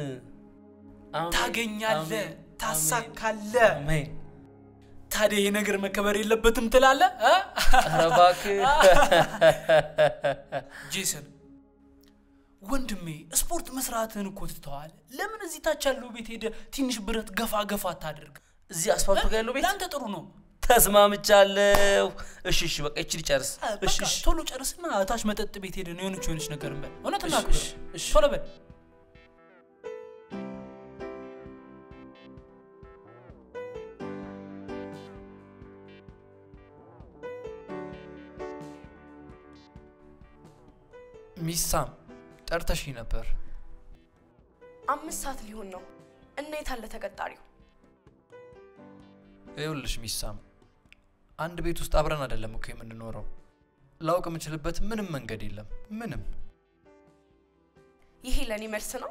ታገኛለህ ታሳካለህ አሜን ታዲያ ይሄ ነገር መከበር የለበትም ትላለህ አ ኧረ እባክህ ጄሰን ወንድሜ ስፖርት መስራትህን እኮ ትተዋል ለምን እዚህ ታች ያለው ቤት ሄደ ትንሽ ብረት ገፋ ገፋ ታደርግ እዚህ አስፋልቱ ጋር ያለው ቤት ላንተ ጥሩ ነው ተስማምቻለሁ እሺ እሺ በቃ እቺ ሊጨርስ እሺ እሺ ቶሎ ጨርስና ታች መጠጥ ቤት ሄደ ነው የሆነች የሆነች ነገር እንበል እውነትና እሺ እሺ ቶሎ በል ሚሳም ጠርተሽ ነበር አምስት ሰዓት ሊሆን ነው እና የት አለ ተቀጣሪው? ይኸውልሽ ሚሳም አንድ ቤት ውስጥ አብረን አይደለም እኮ የምንኖረው። ላውቅ የምችልበት ምንም መንገድ የለም ምንም። ይሄ ለኔ መልስ ነው?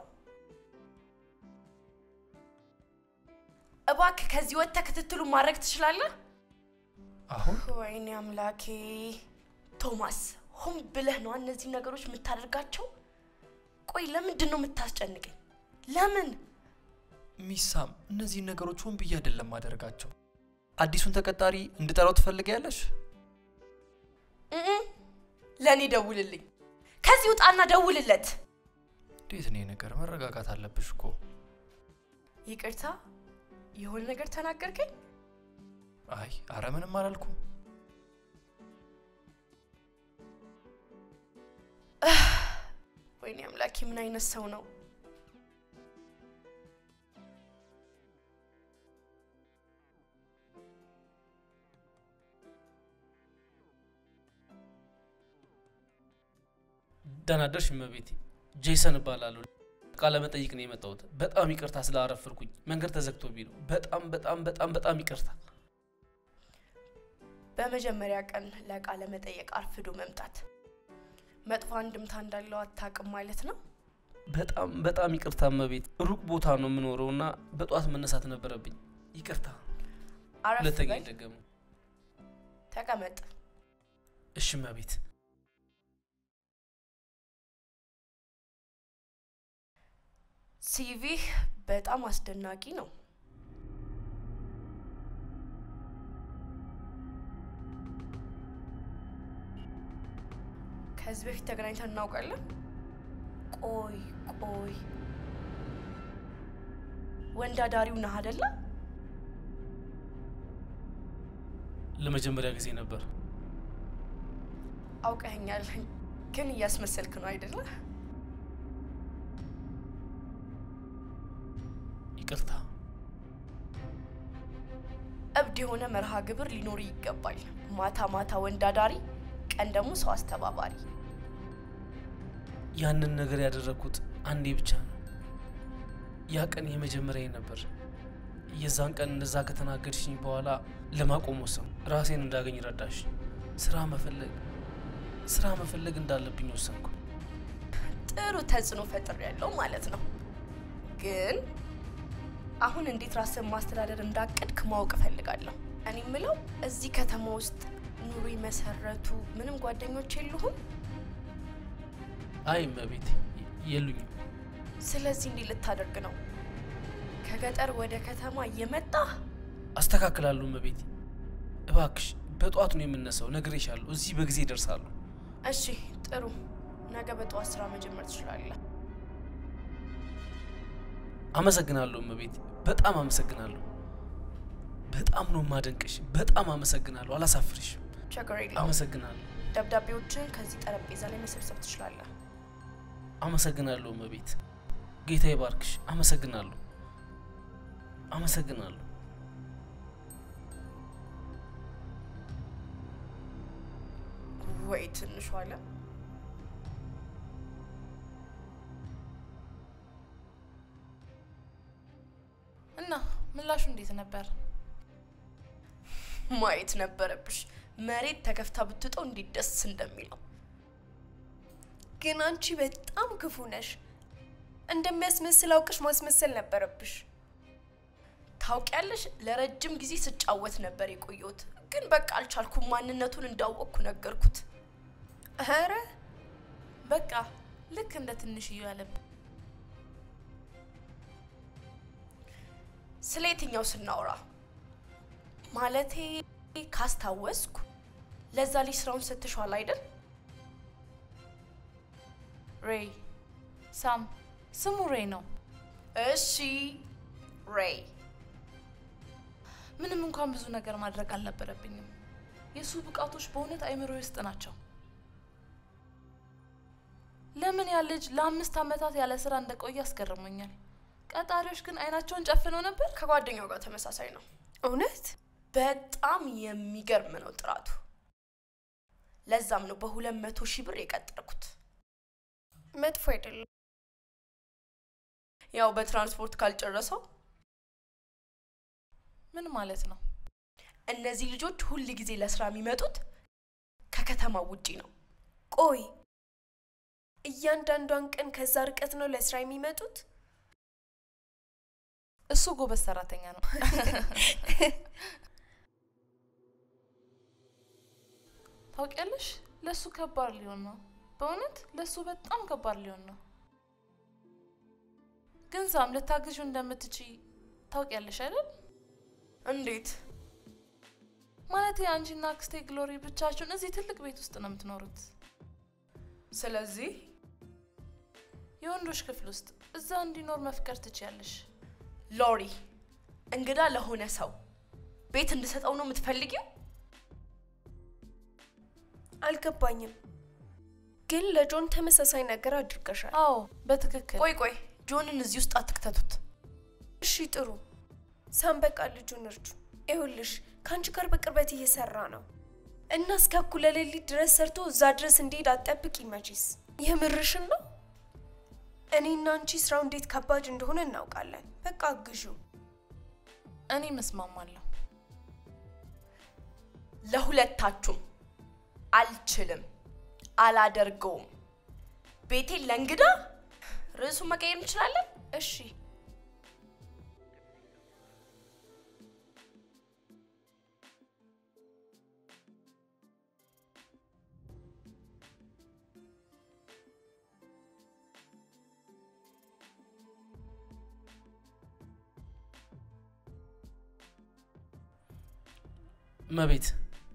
እባክህ ከዚህ ወጥተህ ክትትሉ ማድረግ ትችላለህ? አሁን ወይኔ አምላኬ ቶማስ ሆን ብለህ ነው እነዚህ ነገሮች የምታደርጋቸው? ቆይ ለምንድን ነው የምታስጨንቀኝ? ለምን? ሚሳም እነዚህ ነገሮች ሆን ብዬ አይደለም ማደርጋቸው። አዲሱን ተቀጣሪ እንድጠራው ትፈልጊያለሽ? እህ ለኔ ደውልልኝ። ከዚህ ውጣና ደውልለት። እንዴት ነው ነገር? መረጋጋት አለብሽ እኮ። ይቅርታ የሆነ ነገር ተናገርከኝ? አይ አረ ምንም አላልኩም። ወይኔ አምላኬ ምን አይነት ሰው ነው? ደህና ደርሽ እመቤቴ። ጄሰን እባላለሁ። ቃለ መጠይቅ ነው የመጣሁት። በጣም ይቅርታ ስላረፈርኩኝ መንገድ ተዘግቶብኝ ነው። በጣም በጣም በጣም በጣም ይቅርታ። በመጀመሪያ ቀን ለቃለ መጠይቅ አርፍዶ መምጣት መጥፎ አንድምታ እንዳለው አታውቅም ማለት ነው? በጣም በጣም ይቅርታ እመቤቴ። ሩቅ ቦታ ነው የምኖረውና በጧት መነሳት ነበረብኝ። ይቅርታ። ሁለተኛ ደግሞ ተቀመጥ። እሺ እመቤቴ። ሲቪ በጣም አስደናቂ ነው። ከዚህ በፊት ተገናኝተን እናውቃለን? ቆይ ቆይ ወንዳዳሪው ነህ አይደለ? ለመጀመሪያ ጊዜ ነበር። አውቀኸኛል ግን እያስመሰልክ ነው አይደለ? ይቅርታ። እብድ የሆነ መርሃ ግብር ሊኖር ይገባል። ማታ ማታ ወንዳዳሪ፣ ቀን ደግሞ ሰው አስተባባሪ። ያንን ነገር ያደረኩት አንዴ ብቻ ነው። ያ ቀን የመጀመሪያዬ ነበር። የዛን ቀን እንደዛ ከተናገርሽኝ በኋላ ለማቆም ወሰንኩ። ራሴን እንዳገኝ ረዳሽ። ስራ መፈለግ ስራ መፈለግ እንዳለብኝ ወሰንኩ። ጥሩ ተጽዕኖ ፈጥሬያለሁ ማለት ነው። ግን አሁን እንዴት ራስን ማስተዳደር እንዳቀድክ ማወቅ ፈልጋለሁ። እኔ ምለው እዚህ ከተማ ውስጥ ኑሮ መሰረቱ ምንም ጓደኞች የሉህም? አይ እመቤቴ የሉኝም። ስለዚህ እንዴ ልታደርግ ነው? ከገጠር ወደ ከተማ እየመጣህ? አስተካክላለሁ እመቤቴ። እባክሽ በጧት ነው የምነሳው። ነግሬሻለሁ። እዚህ በጊዜ እደርሳለሁ። እሺ ጥሩ። ነገ በጧት ስራ መጀመር ትችላለህ። አመሰግናለሁ እመቤቴ። በጣም አመሰግናለሁ። በጣም ነው ማደንቅሽ። በጣም አመሰግናለሁ። አላሳፍርሽ። ችግር የለውም። አመሰግናለሁ። ደብዳቤዎችን ከዚህ ጠረጴዛ ላይ መሰብሰብ ትችላለህ። አመሰግናለሁ እመቤቴ። ጌታ ይባርክሽ። አመሰግናለሁ። አመሰግናለሁ። ወይ ትንሹ አለ። እና ምላሹ እንዴት ነበር? ማየት ነበረብሽ። መሬት ተከፍታ ብትጠው እንዴት ደስ እንደሚለው። ግን አንቺ በጣም ክፉ ነሽ። እንደሚያስመስል አውቅሽ ማስመሰል ነበረብሽ። ታውቂያለሽ፣ ለረጅም ጊዜ ስጫወት ነበር የቆየሁት። ግን በቃ አልቻልኩም። ማንነቱን እንዳወቅኩ ነገርኩት። አረ በቃ ልክ እንደ ትንሽዬ ያለብ። ስለየትኛው ስናወራ? ማለቴ ካስታወስኩ ለዛ ልጅ ስራውን ሰጥቷል አይደል? ሬይ ሳም ስሙ ሬይ ነው። እሺ ሬይ። ምንም እንኳን ብዙ ነገር ማድረግ አልነበረብኝም። የሱ ብቃቶች በእውነት አይምሮዬ ውስጥ ናቸው። ለምን ያ ልጅ ለአምስት አመታት ያለ ስራ እንደቆየ አስገርሞኛል። ቀጣሪዎች ግን አይናቸውን ጨፍነው ነበር። ከጓደኛው ጋር ተመሳሳይ ነው። እውነት በጣም የሚገርም ነው ጥራቱ። ለዛም ነው በሁለት መቶ ሺህ ብር የቀጠርኩት። መጥፎ አይደለም። ያው በትራንስፖርት ካልጨረሰው ምን ማለት ነው? እነዚህ ልጆች ሁሉ ጊዜ ለስራ የሚመጡት ከከተማው ውጪ ነው። ቆይ እያንዳንዷን ቀን ከዛ ርቀት ነው ለስራ የሚመጡት? እሱ ጎበዝ ሰራተኛ ነው። ታውቂያለሽ ለሱ ከባድ ሊሆን ነው። በእውነት ለሱ በጣም ከባድ ሊሆን ነው። ግን ሳም ልታግዢው እንደምትችይ ታውቂያለሽ አይደል? እንዴት? ማለት አንቺና አክስቴ ግሎሪ ብቻችሁን እዚህ ትልቅ ቤት ውስጥ ነው የምትኖሩት። ስለዚህ የወንዶች ክፍል ውስጥ እዛ እንዲኖር መፍቀር ትችያለሽ። ሎሪ እንግዳ ለሆነ ሰው ቤት እንድሰጠው ነው የምትፈልጊው? አልገባኝም። ግን ለጆን ተመሳሳይ ነገር አድርገሻል። አዎ በትክክል። ቆይ ቆይ ጆንን እዚህ ውስጥ አትክተቱት። እሺ ጥሩ። ሳም በቃ ልጁን እርጁ። ይኸውልሽ ካንቺ ጋር በቅርበት እየሰራ ነው እና እስከ እኩለ ሌሊት ድረስ ሰርቶ እዛ ድረስ እንዲሄድ አትጠብቂ መቼስ። የምርሽን ነው? እኔና አንቺ ስራው እንዴት ከባድ እንደሆነ እናውቃለን። በቃ አግዡ። እኔ መስማማለሁ። ለሁለታችሁም አልችልም፣ አላደርገውም። ቤቴን ለእንግዳ ርዕሱን መቀየር እንችላለን? እሺ መቤት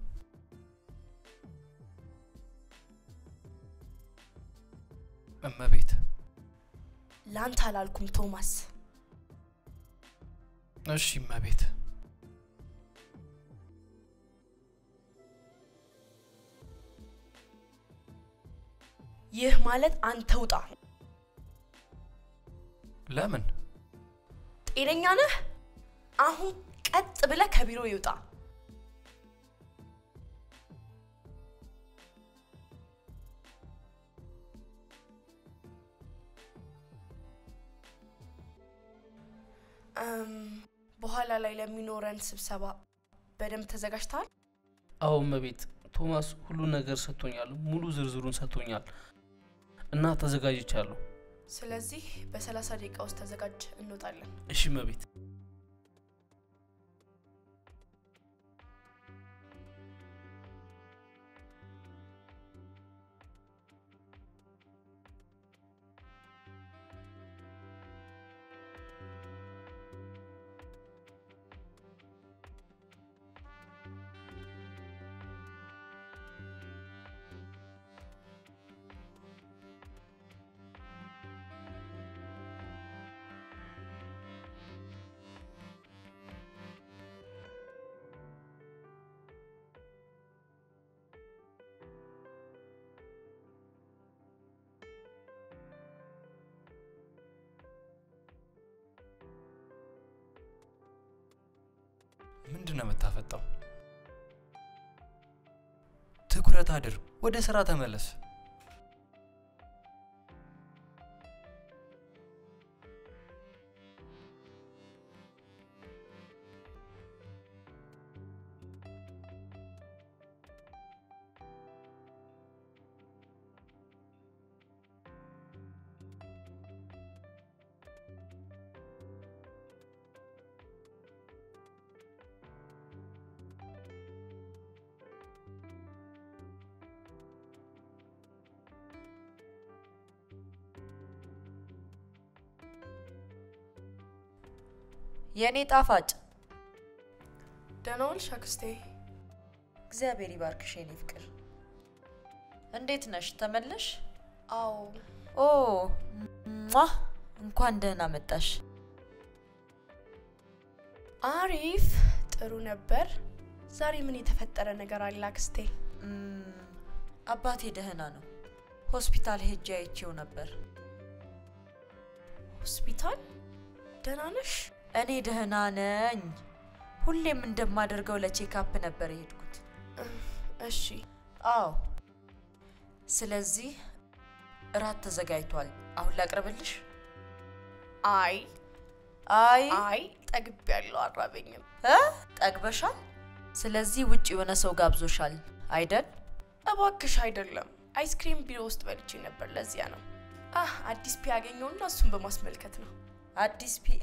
እመቤት ላንተ አላልኩም ቶማስ። እሺ እመቤት። ይህ ማለት አንተ ውጣ። ለምን? ጤነኛ ነህ? አሁን ቀጥ ብለህ ከቢሮ ይውጣ። በኋላ ላይ ለሚኖረን ስብሰባ በደንብ ተዘጋጅተሃል? አዎ መቤት። ቶማስ ሁሉ ነገር ሰጥቶኛል፣ ሙሉ ዝርዝሩን ሰጥቶኛል እና ተዘጋጅቻለሁ። ስለዚህ በሰላሳ ደቂቃ ውስጥ ተዘጋጅ፣ እንወጣለን። እሺ መቤት። ምንድነው የምታፈጣው? ትኩረት አድርግ፣ ወደ ስራ ተመለስ። የኔ ጣፋጭ ደህና ዋልሽ አክስቴ? እግዚአብሔር ይባርክሽ የኔ ፍቅር። እንዴት ነሽ? ተመለሽ? አዎ። ኦ ሟ እንኳን ደህና መጣሽ። አሪፍ ጥሩ ነበር። ዛሬ ምን የተፈጠረ ነገር አለ አክስቴ? አባቴ ደህና ነው። ሆስፒታል ሄጄ አይቼው ነበር። ሆስፒታል? ደህና ነሽ? እኔ ደህና ነኝ። ሁሌም እንደማደርገው ለቼክአፕ ነበር የሄድኩት። እሺ። አዎ። ስለዚህ እራት ተዘጋጅቷል። አሁን ላቅርብልሽ? አይ አይ አይ ጠግቤያለሁ አራበኝም እ ጠግበሻል ስለዚህ ውጪ የሆነ ሰው ጋብዞሻል አይደል እባክሽ አይደለም አይስክሪም ቢሮ ውስጥ በልቼ ነበር ለዚያ ነው አህ አዲስ ፒ ያገኘውና እሱን በማስመልከት ነው አዲስ ፒኤ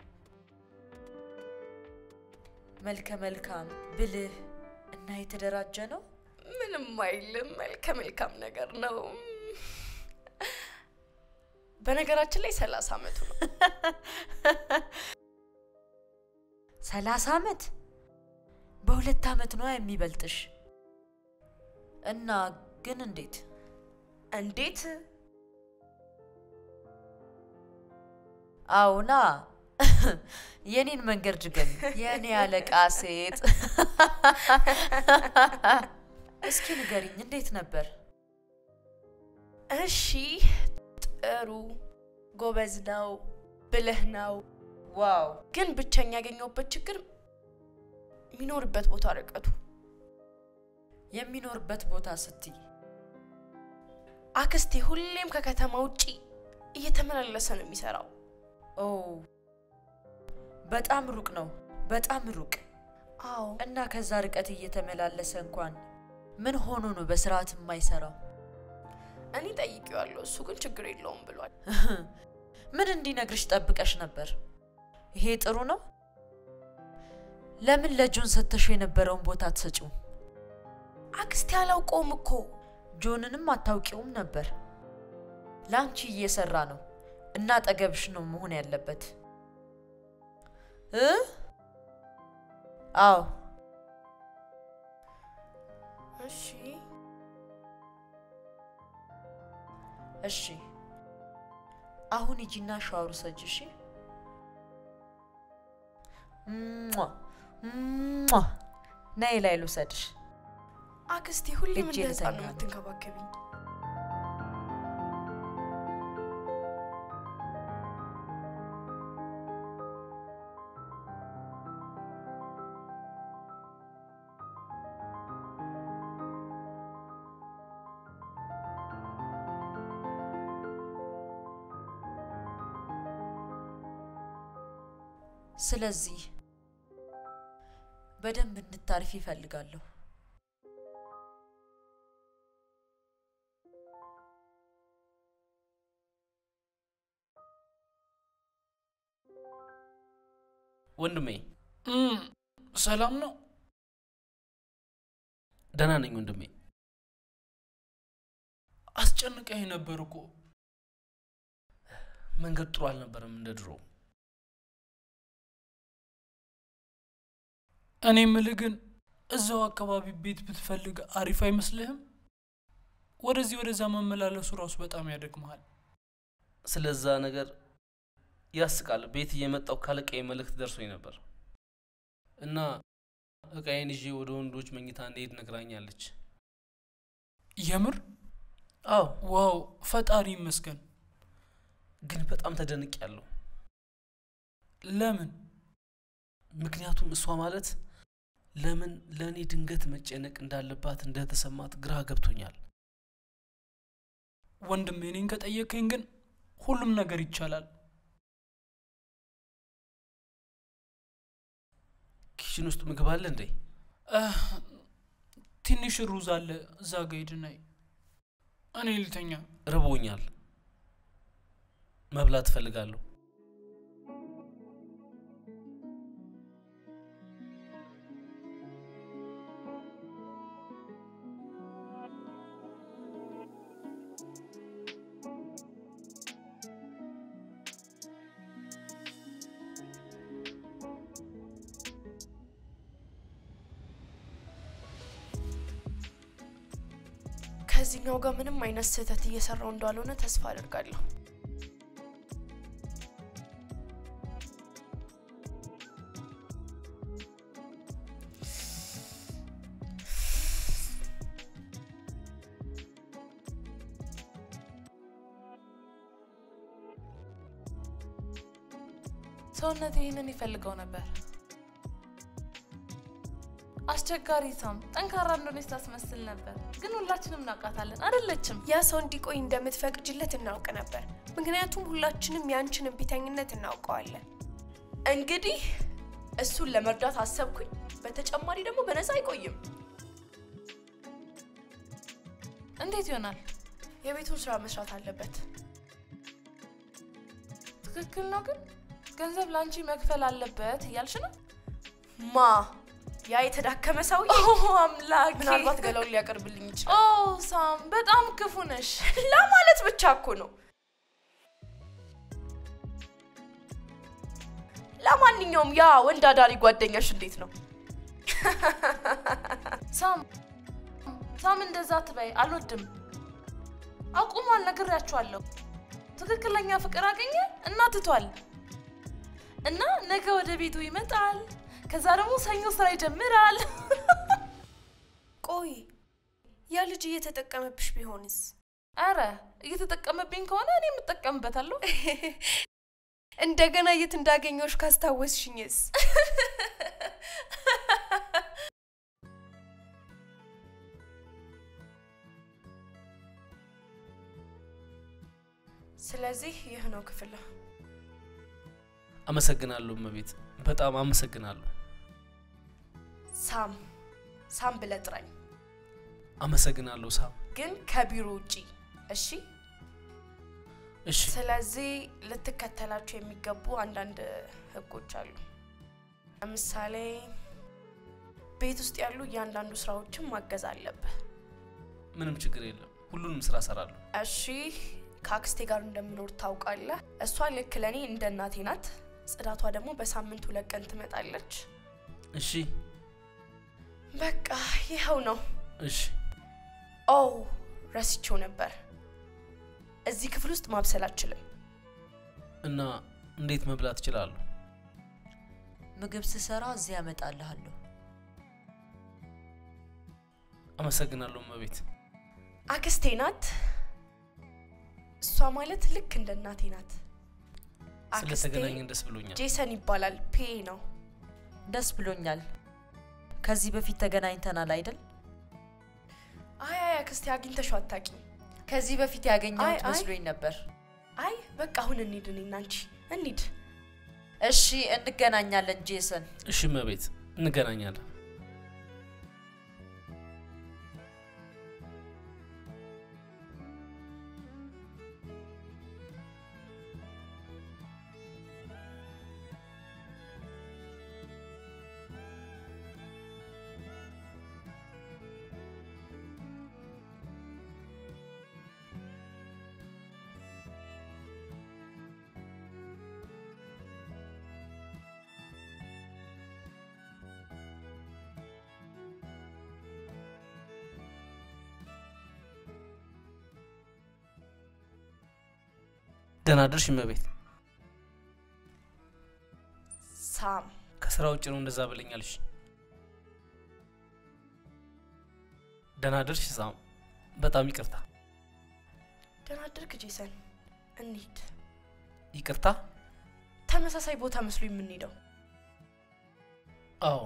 መልከ መልካም ብልህ እና የተደራጀ ነው ምንም አይልም መልከ መልካም ነገር ነው በነገራችን ላይ ሰላሳ አመቱ ነው ሰላሳ አመት በሁለት አመት ነው የሚበልጥሽ እና ግን እንዴት እንዴት አውና የኔን መንገድ ድገም የኔ አለቃ ሴት እስኪ ንገሪኝ እንዴት ነበር እሺ ጥሩ ጎበዝ ነው ብልህ ነው ዋው ግን ብቸኛ ያገኘውበት ችግር ሚኖርበት ቦታ ርቀቱ የሚኖርበት ቦታ ስቲ አክስቴ ሁሌም ከከተማ ውጪ እየተመላለሰ ነው የሚሰራው ኦ በጣም ሩቅ ነው በጣም ሩቅ አዎ እና ከዛ ርቀት እየተመላለሰ እንኳን ምን ሆኖ ነው በስርዓት የማይሰራው እኔ ጠይቄዋለሁ እሱ ግን ችግር የለውም ብሏል ምን እንዲነግርሽ ጠብቀሽ ነበር ይሄ ጥሩ ነው ለምን ለጆን ሰተሽ የነበረውን ቦታ ተሰጪው አክስቴ አላውቀውም እኮ ጆንንም አታውቂውም ነበር ላንቺ እየሰራ ነው እና ጠገብሽ ነው መሆን ያለበት እ አው እሺ እሺ አሁን ይጂና ሻወር ሰጅሽ ሟ ሟ ናይ ላይ ልውሰድሽ አክስቴ ሁሌም እንደዛ ነው የምትንከባከቢኝ ስለዚህ በደንብ እንድታርፊ ይፈልጋለሁ ወንድሜ እም ሰላም ነው ደህና ነኝ ወንድሜ አስጨንቀኝ ነበር እኮ መንገድ ጥሩ አልነበረም እንደድሮ እኔ ምልህ ግን እዛው አካባቢ ቤት ብትፈልግ አሪፍ አይመስልህም ወደዚህ ወደዛ መመላለሱ ራሱ በጣም ያደክማል ስለዛ ነገር ያስቃል ቤት እየመጣው ካለቀይ መልእክት ደርሶኝ ነበር እና እቃዬን ይዤ ወደ ወንዶች መኝታ እንሄድ ነግራኛለች የምር አው ዋው ፈጣሪ ይመስገን ግን በጣም ተደንቄያለሁ ለምን ምክንያቱም እሷ ማለት ለምን ለኔ ድንገት መጨነቅ እንዳለባት እንደተሰማት ግራ ገብቶኛል ወንድሜ እኔን ከጠየቀኝ ግን ሁሉም ነገር ይቻላል ኪችን ውስጥ ምግብ አለ እንዴ ትንሽ ሩዝ አለ እዛ ጋር ሄድና እኔ ልተኛ ርቦኛል መብላት ፈልጋለሁ ከዚህኛው ጋር ምንም አይነት ስህተት እየሰራው እንዳልሆነ ተስፋ አደርጋለሁ ሰውነት ይሄንን ይፈልገው ነበር አስቸጋሪ ሳም ጠንካራ እንደሆነች ታስመስል ነበር ግን ሁላችንም እናውቃታለን አይደለችም ያ ሰው እንዲቆይ እንደምትፈቅጂለት እናውቅ ነበር ምክንያቱም ሁላችንም ያንቺን ቢታኝነት እናውቀዋለን እንግዲህ እሱን ለመርዳት አሰብኩኝ በተጨማሪ ደግሞ በነፃ አይቆይም እንዴት ይሆናል የቤቱን ስራ መስራት አለበት ትክክል ነው ግን ገንዘብ ላንቺ መክፈል አለበት ያልሽ ነው ማ ያ የተዳከመ ሰውዬ ኦ አምላክ ምናልባት ገላውን ሊያቀርብልኝ ይችላል ኦ ሳም በጣም ክፉ ነሽ ለማለት ብቻ እኮ ነው ለማንኛውም ያ ወንድ አዳሪ ጓደኛሽ እንዴት ነው ሳም ሳም እንደዛ ትበይ አልወድም አቁሟል ነግሬያችኋለሁ ትክክለኛ ፍቅር አገኘ እና ትቷል እና ነገ ወደ ቤቱ ይመጣል ከዛ ደግሞ ሰኞ ስራ ይጀምራል ቆይ ያ ልጅ እየተጠቀመብሽ ቢሆንስ አረ እየተጠቀመብኝ ከሆነ እኔ የምጠቀምበታለሁ እንደገና የት እንዳገኘውሽ ካስታወስሽኝስ ስለዚህ ይህ ነው ክፍል አመሰግናለሁ መቤት በጣም አመሰግናለሁ ሳም ሳም ብለህ ጥራኝ አመሰግናለሁ ሳም ግን ከቢሮ ውጪ እሺ እሺ ስለዚህ ልትከተላቸው የሚገቡ አንዳንድ ህጎች አሉ ለምሳሌ ቤት ውስጥ ያሉ ያንዳንዱ ስራዎችን ማገዝ አለብህ ምንም ችግር የለም ሁሉንም ስራ ሰራለሁ እሺ ካክስቴ ጋር እንደምኖር ታውቃለህ እሷ ልክ ለኔ እንደ እናቴ ናት ጽዳቷ ደግሞ በሳምንት ሁለት ቀን ትመጣለች እሺ በቃ ይሄው ነው እሺ ኦ ረስቼው ነበር እዚህ ክፍል ውስጥ ማብሰል አልችልም እና እንዴት መብላት እችላለሁ ምግብ ስሰራ እዚህ አመጣልሃለሁ አመሰግናለሁ መቤት አክስቴ ናት እሷ ማለት ልክ እንደ እናቴ ናት ስለተገናኘን ደስ ብሎኛል ጄሰን ይባላል ፒ ነው ደስ ብሎኛል ከዚህ በፊት ተገናኝተናል አይደል አይ አይ አክስቴ አግኝተሽው አታውቂም ከዚህ በፊት ያገኘሁት መስሎኝ ነበር አይ በቃ አሁን እንሂድ እኔና አንቺ እንሂድ እሺ እንገናኛለን ጄሰን እሺ መቤት እንገናኛለን ደህና ደርሽ መቤት ሳም ከስራ ውጭ ነው እንደዛ ብለኛልሽ ደህና ደርሽ ሳም በጣም ይቅርታ ደህና ደርክ ጄሰን እንሂድ ይቅርታ ተመሳሳይ ቦታ መስሎ የምንሄደው አዎ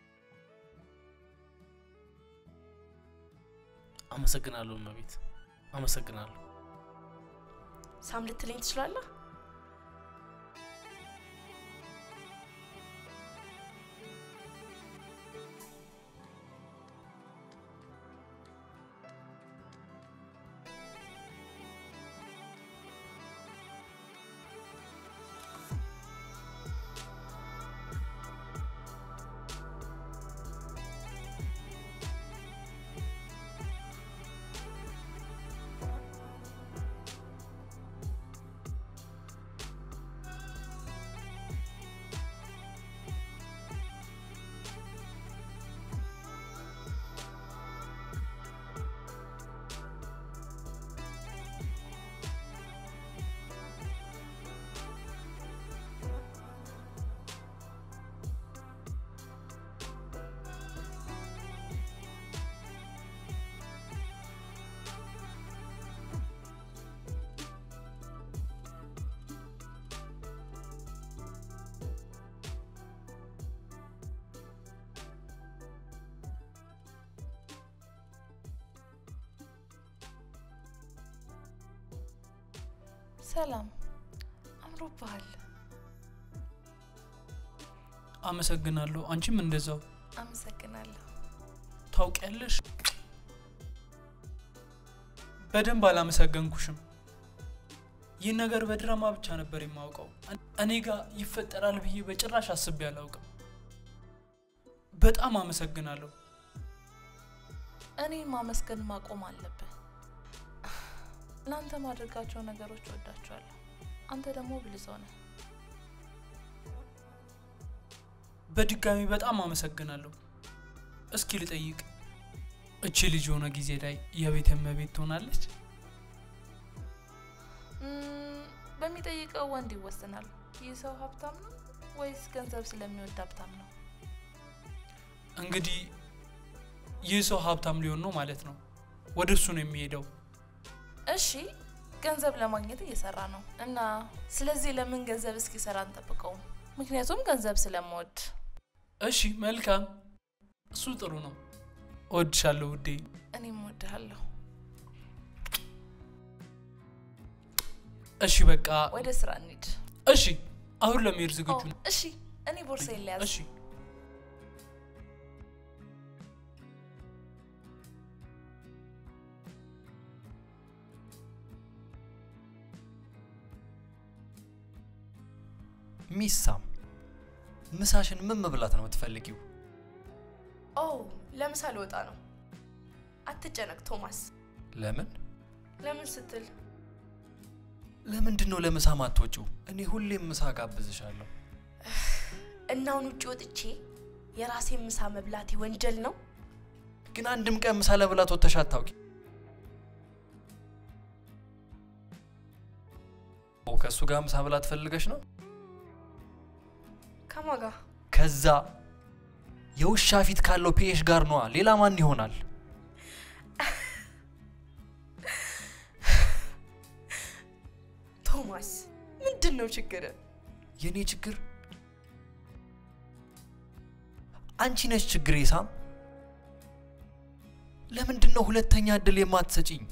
አመሰግናለሁ መቤት አመሰግናለሁ ሳም ልትለኝ ትችላለህ ሰላም አምሮብሃል። አመሰግናለሁ። አንቺም እንደዛው። አመሰግናለሁ። ታውቂያለሽ በደንብ አላመሰገንኩሽም። ይህ ነገር በድራማ ብቻ ነበር የማውቀው። እኔ ጋር ይፈጠራል ብዬ በጭራሽ አስቤ አላውቅም። በጣም አመሰግናለሁ። እኔ ማመስገን ማቆም አለብህ። ላንተ ማድረጋቸው ነገሮች ወዳቸዋለሁ። አንተ ደግሞ ብልህ ሰው ነህ። በድጋሚ በጣም አመሰግናለሁ። እስኪ ልጠይቅ፣ እቺ ልጅ ሆነ ጊዜ ላይ የቤት እመቤት ትሆናለች? በሚጠይቀው ወንድ ይወሰናል። ይህ ሰው ሀብታም ነው ወይስ ገንዘብ ስለሚወድ ሀብታም ነው? እንግዲህ ይህ ሰው ሀብታም ሊሆን ነው ማለት ነው። ወደሱ ነው የሚሄደው። እሺ ገንዘብ ለማግኘት እየሰራ ነው እና ስለዚህ ለምን ገንዘብ እስኪሰራ እንጠብቀው? ምክንያቱም ገንዘብ ስለምወድ። እሺ መልካም፣ እሱ ጥሩ ነው። እወድሻለሁ ውዴ። እኔም እወድሃለሁ። እሺ በቃ ወደ ስራ እንሂድ። እሺ አሁን ለመሄድ ዝግጁ ነው? እሺ እኔ ቦርሳዬን ልያዝ። እሺ ሚሳም ምሳሽን ምን መብላት ነው የምትፈልጊው? ኦ ለምሳ ልወጣ ነው። አትጨነቅ ቶማስ። ለምን ለምን ስትል? ለምንድን ነው ለምሳ ማትወጪው? እኔ ሁሌም ምሳ ጋብዝሻለሁ። እና አሁን ውጪ ወጥቼ የራሴን ምሳ መብላቴ ወንጀል ነው? ግን አንድም ቀን ምሳ ለብላት ወጥተሽ አታውቂ። ኦ ከሱ ጋር ምሳ ብላት ፈልገሽ ነው? ከማጋ? ከዛ የውሻ ፊት ካለው ፒኤሽ ጋር ነው። ሌላ ማን ይሆናል? ቶማስ ምንድነው ችግር? የኔ ችግር አንቺ ነሽ ችግሬ ሳም። ለምንድን ነው ሁለተኛ እድል የማትሰጪኝ?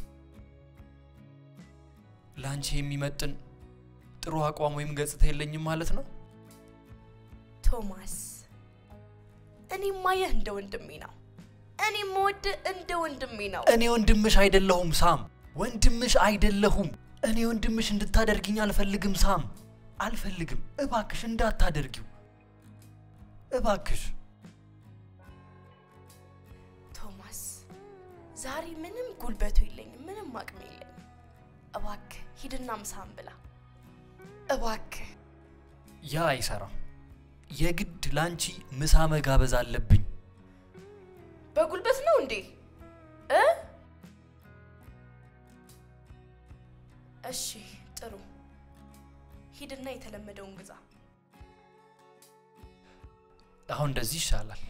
ላንቺ የሚመጥን ጥሩ አቋም ወይም ገጽታ የለኝም ማለት ነው? ቶማስ እኔ ማየህ እንደ ወንድሜ ነው። እኔ ሞድ እንደ ወንድሜ ነው። እኔ ወንድምሽ አይደለሁም ሳም። ወንድምሽ አይደለሁም። እኔ ወንድምሽ እንድታደርጊኝ አልፈልግም ሳም። አልፈልግም። እባክሽ እንዳታደርጊው እባክሽ። ቶማስ ዛሬ ምንም ጉልበቱ የለኝም፣ ምንም አቅም የለኝም። እባክህ ሂድና ምሳን ብላ እባክህ። ያ አይሰራም። የግድ ላንቺ ምሳ መጋበዝ አለብኝ። በጉልበት ነው እንዴ? እ እሺ ጥሩ፣ ሂድና የተለመደውን ግዛ። አሁን እንደዚህ ይሻላል።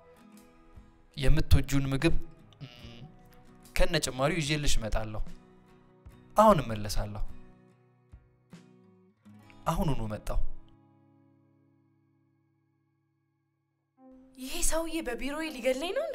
የምትወጁን ምግብ ከነጭማሪው ይዤልሽ እመጣለሁ። አሁን እመለሳለሁ። አሁኑኑ መጣው። ይሄ ሰውዬ በቢሮዬ ሊገለኝ ነው እንዴ?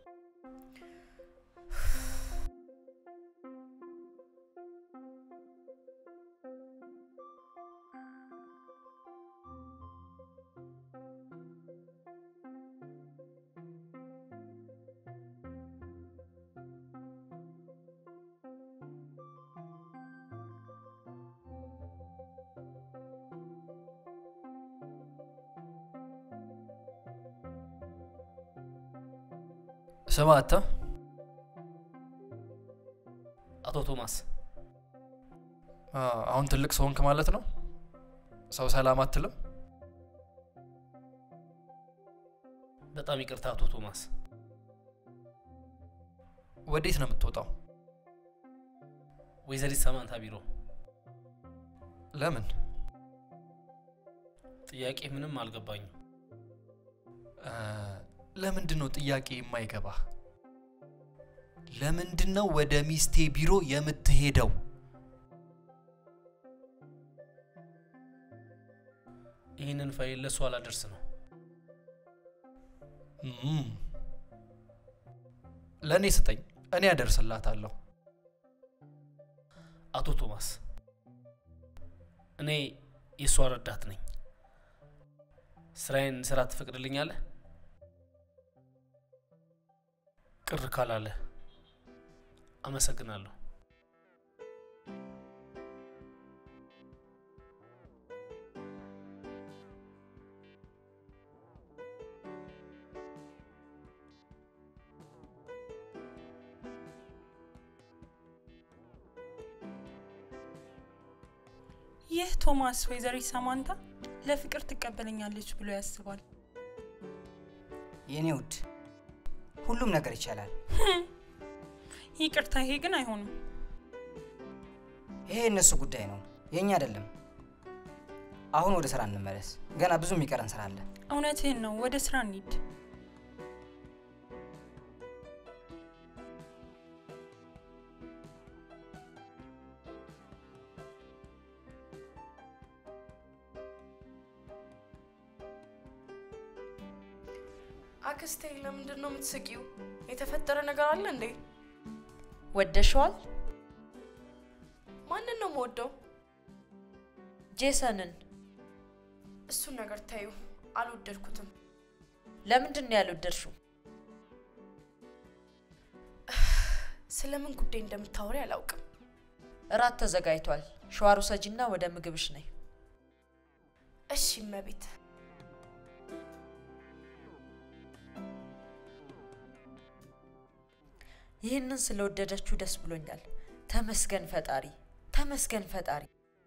ሰማታ አቶ ቶማስ አሁን ትልቅ ሰው ሆንክ ማለት ነው? ሰው ሰላም አትልም? በጣም ይቅርታ አቶ ቶማስ። ወዴት ነው የምትወጣው? ወይዘሪት ሰማንታ ቢሮ። ለምን? ጥያቄ ምንም አልገባኝም። ለምንድን ነው ጥያቄ የማይገባ? ለምንድን ነው ወደ ሚስቴ ቢሮ የምትሄደው? ይህንን ፋይል ለሷ አላደርስ ነው። ለኔ ስጠኝ፣ እኔ አደርስላታለሁ። አቶ ቶማስ እኔ የሷ ረዳት ነኝ። ስራዬን ስራ ትፈቅድልኛለህ? ቅር ካላለ አመሰግናለሁ። ይህ ቶማስ ወይዘሪት ሳማንታ ለፍቅር ትቀበለኛለች ብሎ ያስባል። የኔ ውድ ሁሉም ነገር ይቻላል። ይቅርታ፣ ይሄ ግን አይሆንም። ይሄ እነሱ ጉዳይ ነው፣ የኛ አይደለም። አሁን ወደ ስራ እንመለስ። ገና ብዙ የሚቀረን ስራ አለ። እውነትህን ነው፣ ወደ ስራ እንሂድ። አክስቴ ለምንድን ነው የምትስቂው? የተፈጠረ ነገር አለ እንዴ? ወደሽዋል? ማንን ነው የምወደው? ጄሰንን። እሱን ነገር ታዩ፣ አልወደድኩትም። ለምንድን ነው ያልወደድሽው? ስለምን ጉዳይ እንደምታወሪ አላውቅም። እራት ተዘጋጅቷል። ሸዋሩ ሰጂና ወደ ምግብሽ ነይ። እሺ እመቤት። ይህንን ስለወደደችው ደስ ብሎኛል። ተመስገን ፈጣሪ፣ ተመስገን ፈጣሪ።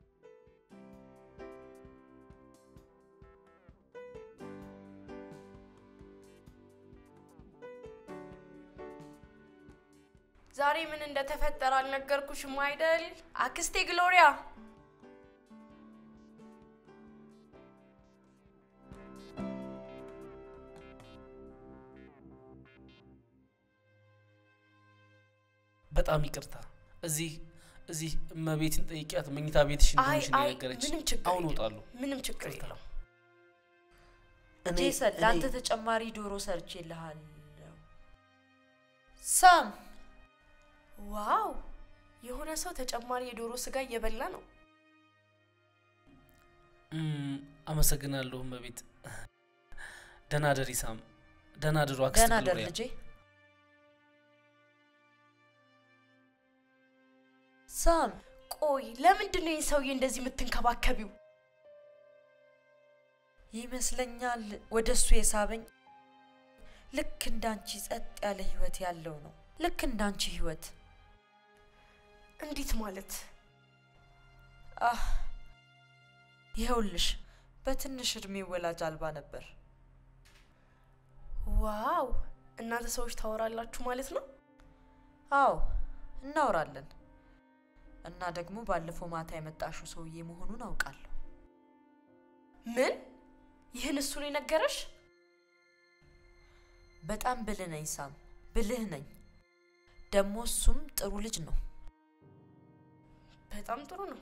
ዛሬ ምን እንደተፈጠረ አልነገርኩሽም አይደል አክስቴ ግሎሪያ? በጣም ይቅርታ። እዚህ እዚህ እመቤትን ጠይቂያት መኝታ ቤትሽ እንደሆነሽ ነው ነገረች። ምንም ችግር አሁን ወጣለሁ። ምንም ችግር የለም። ጄሰን ላንተ ተጨማሪ ዶሮ ሰርቼልሃለሁ። ሳም ዋው! የሆነ ሰው ተጨማሪ የዶሮ ስጋ እየበላ ነው። እም አመሰግናለሁ እመቤት። ደህና ደሪ ሳም። ደህና ደሩ አክስት ደህና ደር ግሎሪያ። ልጄ። ሳም ቆይ ለምንድን ነው ይህን ሰውዬ እንደዚህ የምትንከባከቢው? ይመስለኛል ወደሱ የሳበኝ ልክ እንዳንቺ ጸጥ ያለ ህይወት ያለው ነው። ልክ እንዳንቺ ህይወት። እንዴት ማለት? አህ ይኸውልሽ በትንሽ እድሜ ወላጅ አልባ ነበር። ዋው! እናንተ ሰዎች ታወራላችሁ ማለት ነው? አዎ እናወራለን። እና ደግሞ ባለፈው ማታ የመጣሽው ሰውዬ መሆኑን አውቃለሁ። ምን? ይህን እሱ ነው የነገረሽ? በጣም ብልህ ነኝ ሳም፣ ብልህ ነኝ። ደግሞ እሱም ጥሩ ልጅ ነው። በጣም ጥሩ ነው።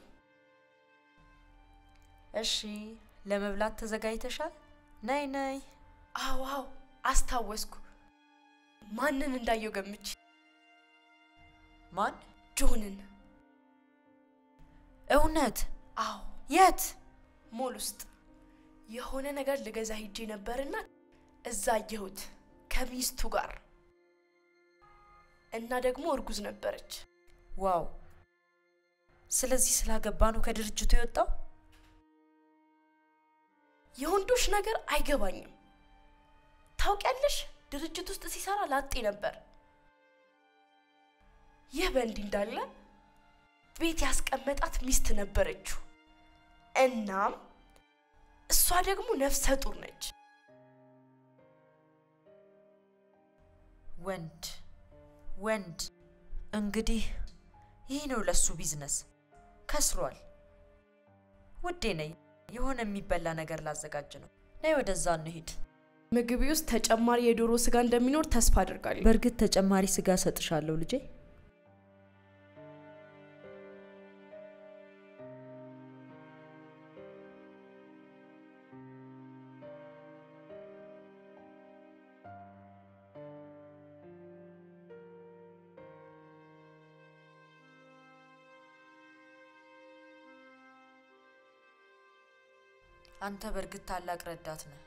እሺ ለመብላት ተዘጋጅተሻል? ነይ ነይ። አዎ አዎ አስታወስኩ። ማንን እንዳየው ገምች? ማን? ጆንን። እውነት? አዎ። የት? ሞል ውስጥ የሆነ ነገር ልገዛ ሄጄ ነበርና እዛ አየሁት ከሚስቱ ጋር እና ደግሞ እርጉዝ ነበረች። ዋው! ስለዚህ ስላገባ ነው ከድርጅቱ የወጣው? የወንዶች ነገር አይገባኝም። ታውቂያለሽ ድርጅት ውስጥ ሲሰራ ላጤ ነበር። ይህ በእንዲህ እንዳለ ቤት ያስቀመጣት ሚስት ነበረችው። እናም እሷ ደግሞ ነፍሰ ጡር ነች። ወንድ ወንድ እንግዲህ ይህ ነው ለሱ ቢዝነስ። ከስሯል። ውዴ ነይ፣ የሆነ የሚበላ ነገር ላዘጋጅ ነው። ነይ ወደዛ እንሂድ። ምግብ ውስጥ ተጨማሪ የዶሮ ስጋ እንደሚኖር ተስፋ አድርጋለሁ። በርግጥ ተጨማሪ ስጋ ሰጥሻለሁ ልጄ። አንተ በርግጥ ታላቅ ረዳት ነህ።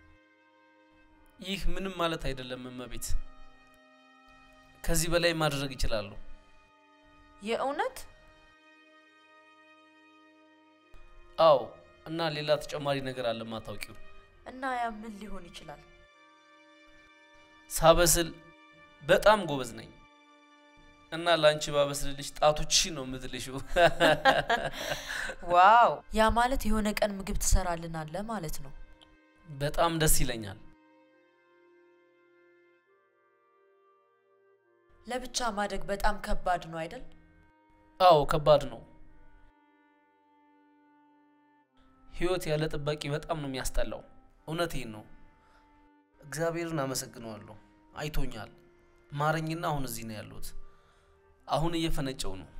ይህ ምንም ማለት አይደለም እመቤት። ከዚህ በላይ ማድረግ ይችላል። የእውነት? አዎ እና ሌላ ተጨማሪ ነገር አለ ማታውቂው። እና ያ ምን ሊሆን ይችላል? ሳበስል በጣም ጎበዝ ነኝ። እና ላንቺ ባበስልልሽ ጣቶችሽ ነው ምትልሽው። ዋው! ያ ማለት የሆነ ቀን ምግብ ትሰራልናለህ ማለት ነው። በጣም ደስ ይለኛል። ለብቻ ማደግ በጣም ከባድ ነው አይደል? አዎ ከባድ ነው። ህይወት ያለ ጥባቂ በጣም ነው የሚያስጠላው። እውነቴን ነው። እግዚአብሔርን አመሰግነዋለሁ። አይቶኛል። ማረኝና አሁን እዚህ ነው ያለሁት። አሁን እየፈነጨው ነው።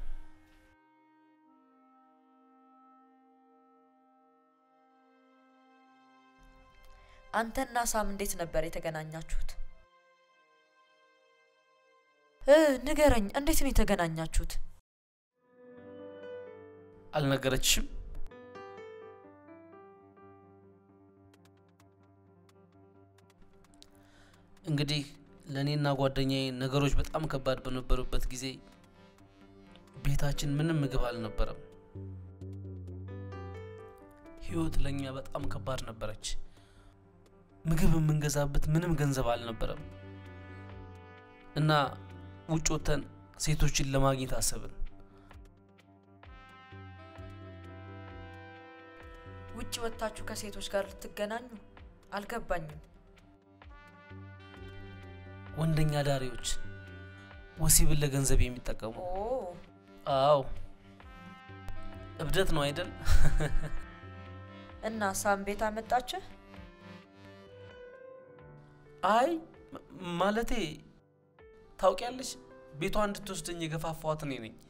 አንተና ሳም እንዴት ነበር የተገናኛችሁት? እ ንገረኝ፣ እንዴት ነው የተገናኛችሁት? አልነገረችሽም? እንግዲህ ለኔና ጓደኛዬ ነገሮች በጣም ከባድ በነበሩበት ጊዜ ቤታችን ምንም ምግብ አልነበረም። ህይወት ለኛ በጣም ከባድ ነበረች። ምግብ የምንገዛበት ምንም ገንዘብ አልነበረም እና ውጭ ወተን ሴቶችን ለማግኘት አሰብን። ውጭ ወጣችሁ ከሴቶች ጋር ልትገናኙ? አልገባኝም። ወንደኛ ዳሪዎች ወሲብን ለገንዘብ የሚጠቀሙ። ኦ አዎ እብደት ነው አይደል? እና ሳም ቤት አመጣች? አይ ማለቴ ታውቂያለሽ፣ ቤቷ እንድትወስደኝ የገፋፋኋት እኔ ነኝ።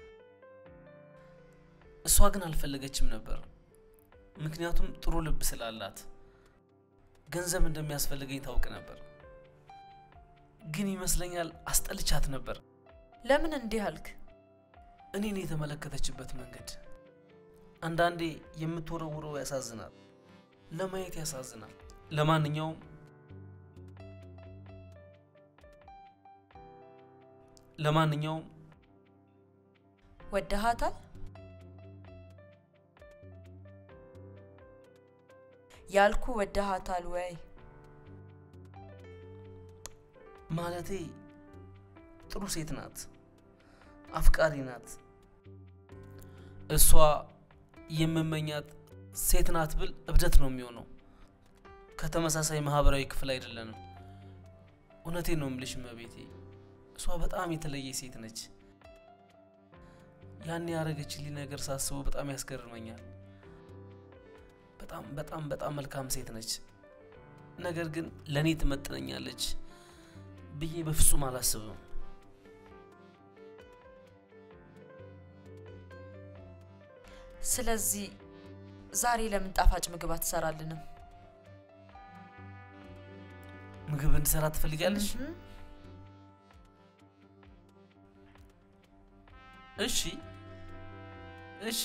እሷ ግን አልፈለገችም ነበር። ምክንያቱም ጥሩ ልብ ስላላት ገንዘብ እንደሚያስፈልገኝ ታውቅ ነበር። ግን ይመስለኛል አስጠልቻት ነበር። ለምን እንዲህ አልክ? እኔን የተመለከተችበት መንገድ አንዳንዴ የምትወረውረው ያሳዝናል፣ ለማየት ያሳዝናል። ለማንኛውም ለማንኛውም ወደሃታል? ያልኩ ወደሃታል ወይ? ማለቴ ጥሩ ሴት ናት፣ አፍቃሪ ናት። እሷ የምመኛት ሴት ናት ብል እብደት ነው የሚሆነው። ከተመሳሳይ ማህበራዊ ክፍል አይደለንም። እውነቴን ነው የምልሽ እመቤቴ፣ እሷ በጣም የተለየ ሴት ነች። ያን ያረገችልኝ ነገር ሳስበው በጣም ያስገርመኛል። በጣም በጣም በጣም መልካም ሴት ነች። ነገር ግን ለኔ ትመጥነኛለች ብዬ በፍጹም አላስብም። ስለዚህ ዛሬ ለምን ጣፋጭ ምግብ አትሰራልንም? ምግብ እንድሰራ ትፈልጊያለሽ? እሺ እሺ።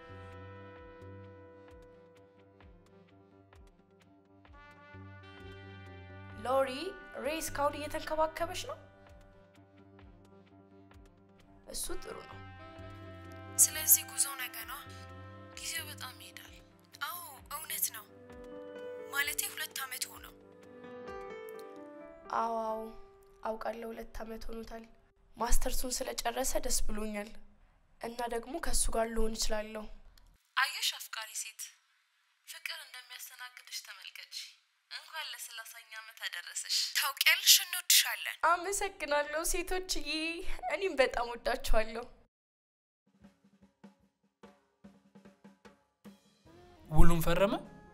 ሎሪ ሬስ ካውድ እየተንከባከበሽ ነው? እሱ ጥሩ ነው። ስለዚህ ጉዞ ነገ ነው። ጊዜው በጣም ይሄዳል። አዎ እውነት ነው። ማለቴ ሁለት አመት ሆነው። አዎ አዎ አውቃለሁ፣ ሁለት አመት ሆኖታል። ማስተርሱን ስለጨረሰ ደስ ብሎኛል እና ደግሞ ከሱ ጋር ልሆን እችላለሁ። አየሽ አፍቃሪ ሴት፣ ፍቅር እንደሚያስተናግድሽ ተመልከች። እንኳን ለሰላሳኛ አመት አደረሰሽ። ታውቂያለሽ፣ እንወድሻለን። አመሰግናለሁ ሴቶችዬ፣ እኔም በጣም ወዳችኋለሁ። ውሉን ፈረመ?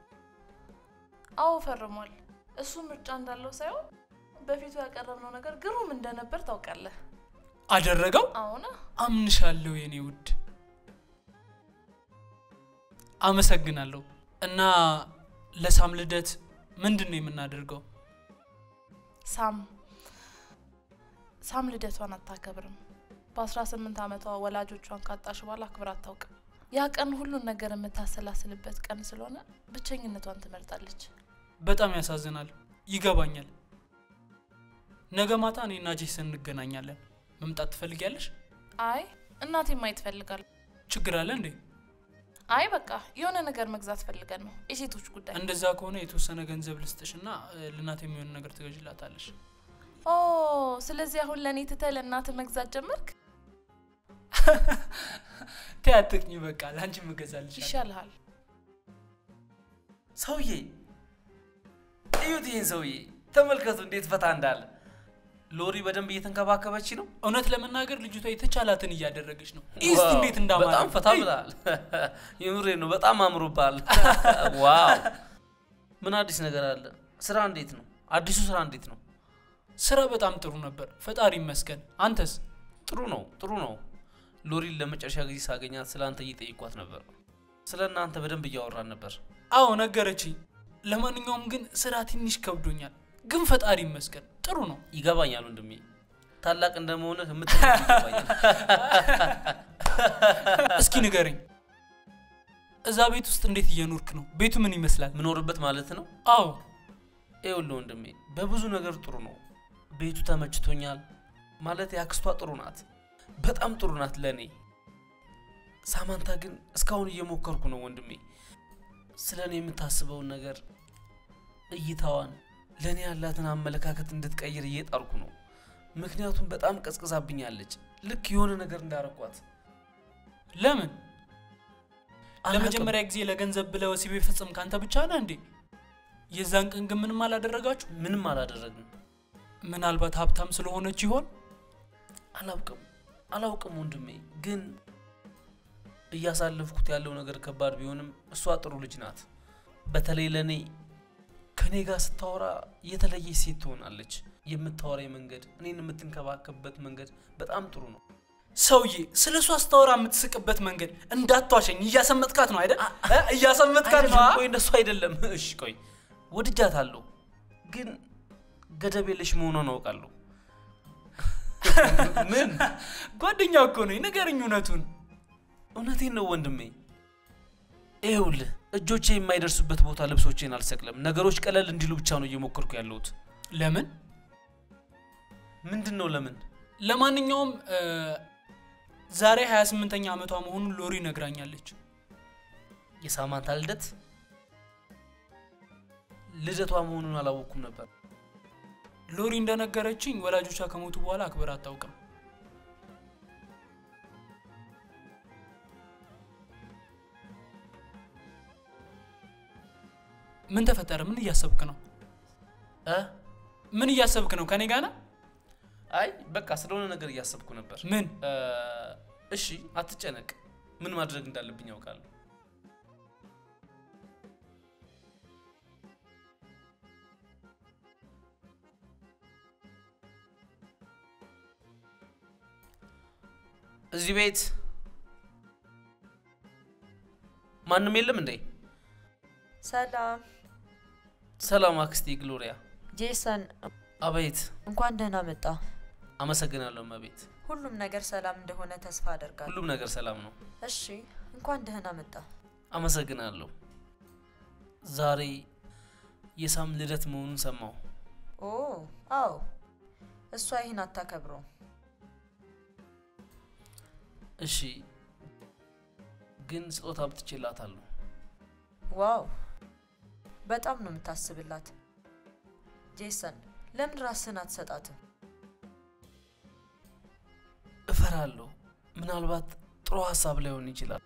አዎ ፈርሟል። እሱ ምርጫ እንዳለው ሳይሆን በፊቱ ያቀረብነው ነገር ግሩም እንደነበር ታውቃለህ። አደረገው? አዎና። አምንሻለሁ የኔ ውድ። አመሰግናለሁ። እና ለሳም ልደት ምንድነው የምናደርገው? ሳም ሳም ልደቷን አታከብርም። በ18 አመቷ ወላጆቿን ካጣሽ በኋላ አክብራ አታውቅም። ያ ቀን ሁሉን ነገር የምታሰላስልበት ቀን ስለሆነ ብቸኝነቷን ትመርጣለች። በጣም ያሳዝናል። ይገባኛል። ነገ ማታ እኔና ጄሰን እንገናኛለን። መምጣት ትፈልጊያለሽ? አይ እናቴ ማየት ፈልጋለሁ። ችግር አለ እንዴ? አይ በቃ የሆነ ነገር መግዛት ፈልገን ነው። የሴቶች ጉዳይ። እንደዛ ከሆነ የተወሰነ ገንዘብ ልስጥሽና ለእናቴ የሚሆን ነገር ትገዥላታለሽ። ኦ ስለዚህ አሁን ለኔ ትተህ ለእናት መግዛት ጀመርክ? ታያትክኝ በቃ ላንቺ መገዛልሽ ይሻልሃል። ሰውዬ እዩት ይሄን ሰውዬ ተመልከቱ እንዴት ፈታ እንዳለ። ሎሪ በደንብ እየተንከባከበች ነው። እውነት ለመናገር ልጅቷ የተቻላትን እያደረገች ነው። እስቲ እንዴት እንዳማረ በጣም ፈታ ብላል። የምሬ ነው በጣም አምሮባል። ዋው ምን አዲስ ነገር አለ? ስራ እንዴት ነው? አዲሱ ስራ እንዴት ነው? ስራ በጣም ጥሩ ነበር ፈጣሪ ይመስገን። አንተስ? ጥሩ ነው ጥሩ ነው። ሎሪን ለመጨረሻ ጊዜ ሳገኛት ስላንተ እየጠየቅኳት ነበር። ስለናንተ በደንብ እያወራን ነበር። አዎ ነገረችኝ። ለማንኛውም ግን ስራ ትንሽ ከብዶኛል። ግን ፈጣሪ ይመስገን ጥሩ ነው። ይገባኛል ወንድሜ ታላቅ እንደመሆንህ የምትለው ይገባኛል። እስኪ ንገረኝ እዛ ቤት ውስጥ እንዴት እየኖርክ ነው? ቤቱ ምን ይመስላል? ምኖርበት ማለት ነው? አዎ ይኸውልህ ወንድሜ በብዙ ነገር ጥሩ ነው። ቤቱ ተመችቶኛል። ማለት ያክስቷ ጥሩ ናት። በጣም ጥሩ ናት ለኔ። ሳማንታ ግን እስካሁን እየሞከርኩ ነው ወንድሜ። ስለኔ የምታስበው ነገር እይታዋን ለኔ ያላትን አመለካከት እንድትቀይር እየጣርኩ ነው። ምክንያቱም በጣም ቀዝቅዛብኛለች። ልክ የሆነ ነገር እንዳረኳት። ለምን? ለመጀመሪያ ጊዜ ለገንዘብ ብለ ወሲብ ይፈጽም ካንተ ብቻ ነህ እንዴ? የዛን ቀን ግን ምንም አላደረጋችሁ? ምንም አላደረግንም። ምናልባት ሀብታም ስለሆነች ይሆን? አላውቅም አላውቅም ወንድሜ። ግን እያሳለፍኩት ያለው ነገር ከባድ ቢሆንም እሷ ጥሩ ልጅ ናት። በተለይ ለኔ ከኔ ጋር ስታወራ የተለየ ሴት ትሆናለች። የምታወራይ መንገድ እኔን የምትንከባከብበት መንገድ በጣም ጥሩ ነው። ሰውዬ ስለሷ አስተዋራ የምትስቅበት መንገድ እንዳትዋሸኝ። እያሰመጥካት ነው አይደል? እያሰመጥካት ነው። ቆይ እንደሱ አይደለም። እሺ ቆይ ወድጃታለሁ ግን ገደብ የለሽ መሆኗን አውቃለሁ። ምን ጓደኛው እኮ ነው። ንገረኝ እውነቱን። እውነቴን ነው ወንድሜ። ይኸውልህ እጆቼ የማይደርሱበት ቦታ ልብሶቼን አልሰቅለም። ነገሮች ቀለል እንዲሉ ብቻ ነው እየሞከርኩ ያለሁት። ለምን? ምንድነው ለምን? ለማንኛውም ዛሬ ሃያ ስምንተኛ አመቷ መሆኑን ሎሪ ነግራኛለች። የሳማንታ ልደት ልደቷ መሆኑን አላወኩም ነበር። ሎሪ እንደነገረችኝ ወላጆቿ ከሞቱ በኋላ አክብራ አታውቅም። ምን ተፈጠረ? ምን እያሰብክ ነው? እ ምን እያሰብክ ነው? ከኔ ጋር ነህ? አይ በቃ ስለሆነ ነገር እያሰብኩ ነበር። ምን? እሺ አትጨነቅ። ምን ማድረግ እንዳለብኝ አውቃለሁ። እዚህ ቤት ማንንም የለም እንዴ? ሰላም ሰላም አክስቴ ግሎሪያ። ጄሰን አቤት። እንኳን ደህና መጣ። አመሰግናለሁ ማቤት። ሁሉም ነገር ሰላም እንደሆነ ተስፋ አደርጋለሁ። ሁሉም ነገር ሰላም ነው። እሺ እንኳን ደህና መጣ። አመሰግናለሁ። ዛሬ የሳም ልደት መሆኑን ሰማሁ። ኦ አዎ እሷ ይሄን አታከብረው። እሺ ግን ስጦታ ብትችላታለሁ። ዋው በጣም ነው የምታስብላት። ጄሰን ለምን ራስህን አትሰጣትም? እፈራለሁ። ምናልባት ጥሩ ሐሳብ ላይሆን ይችላል።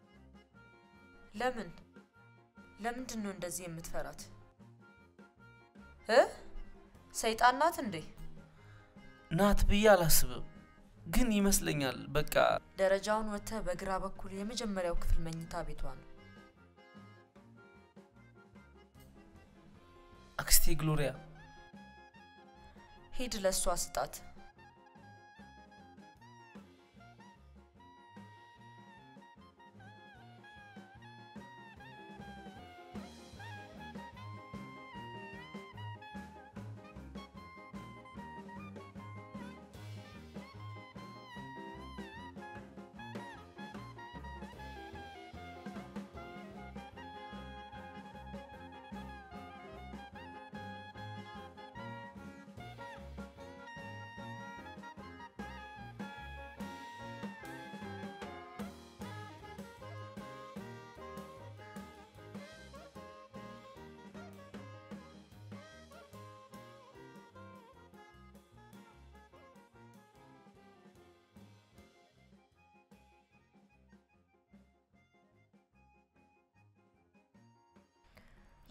ለምን? ለምንድን ነው እንደዚህ የምትፈራት? እ ሰይጣን ናት እንዴ? ናት ብዬ አላስብም፣ ግን ይመስለኛል በቃ ደረጃውን ወጥተህ በግራ በኩል የመጀመሪያው ክፍል መኝታ ቤቷ ነው። አክስቴ ግሎሪያ ሂድ ለሷ ስጣት።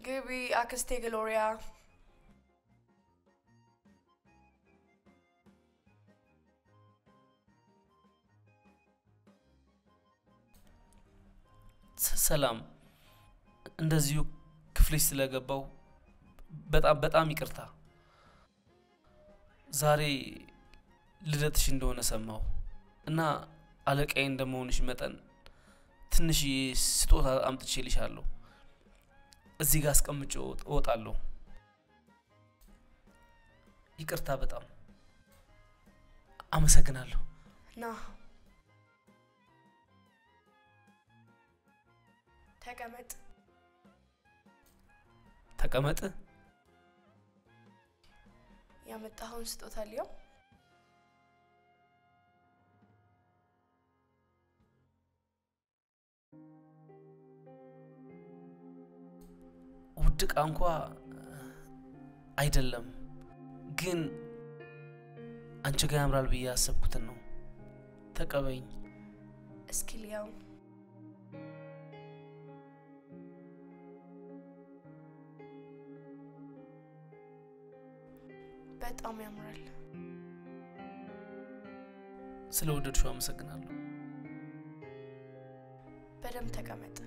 ግቢ አክስቴ ግሎሪያ። ሰላም እንደዚሁ ክፍልሽ ስለገባው በጣም በጣም ይቅርታ። ዛሬ ልደትሽ እንደሆነ ሰማው እና አለቃዬ እንደመሆንሽ መጠን ትንሽ ስጦታ አምጥቼልሻለሁ። እዚህ ጋር አስቀምጬው እወጣለሁ። ይቅርታ በጣም አመሰግናለሁ። ና ተቀመጥ። ተቀመጥ። ያመጣኸውን ስጦታ ሊዮ ውድ ዕቃ እንኳ አይደለም፣ ግን አንቺ ጋር ያምራል ብዬ ያሰብኩትን ነው። ተቀበይኝ። እስኪ ሊያው በጣም ያምራል። ስለወደድሽው አመሰግናለሁ። በደም ተቀመጥ።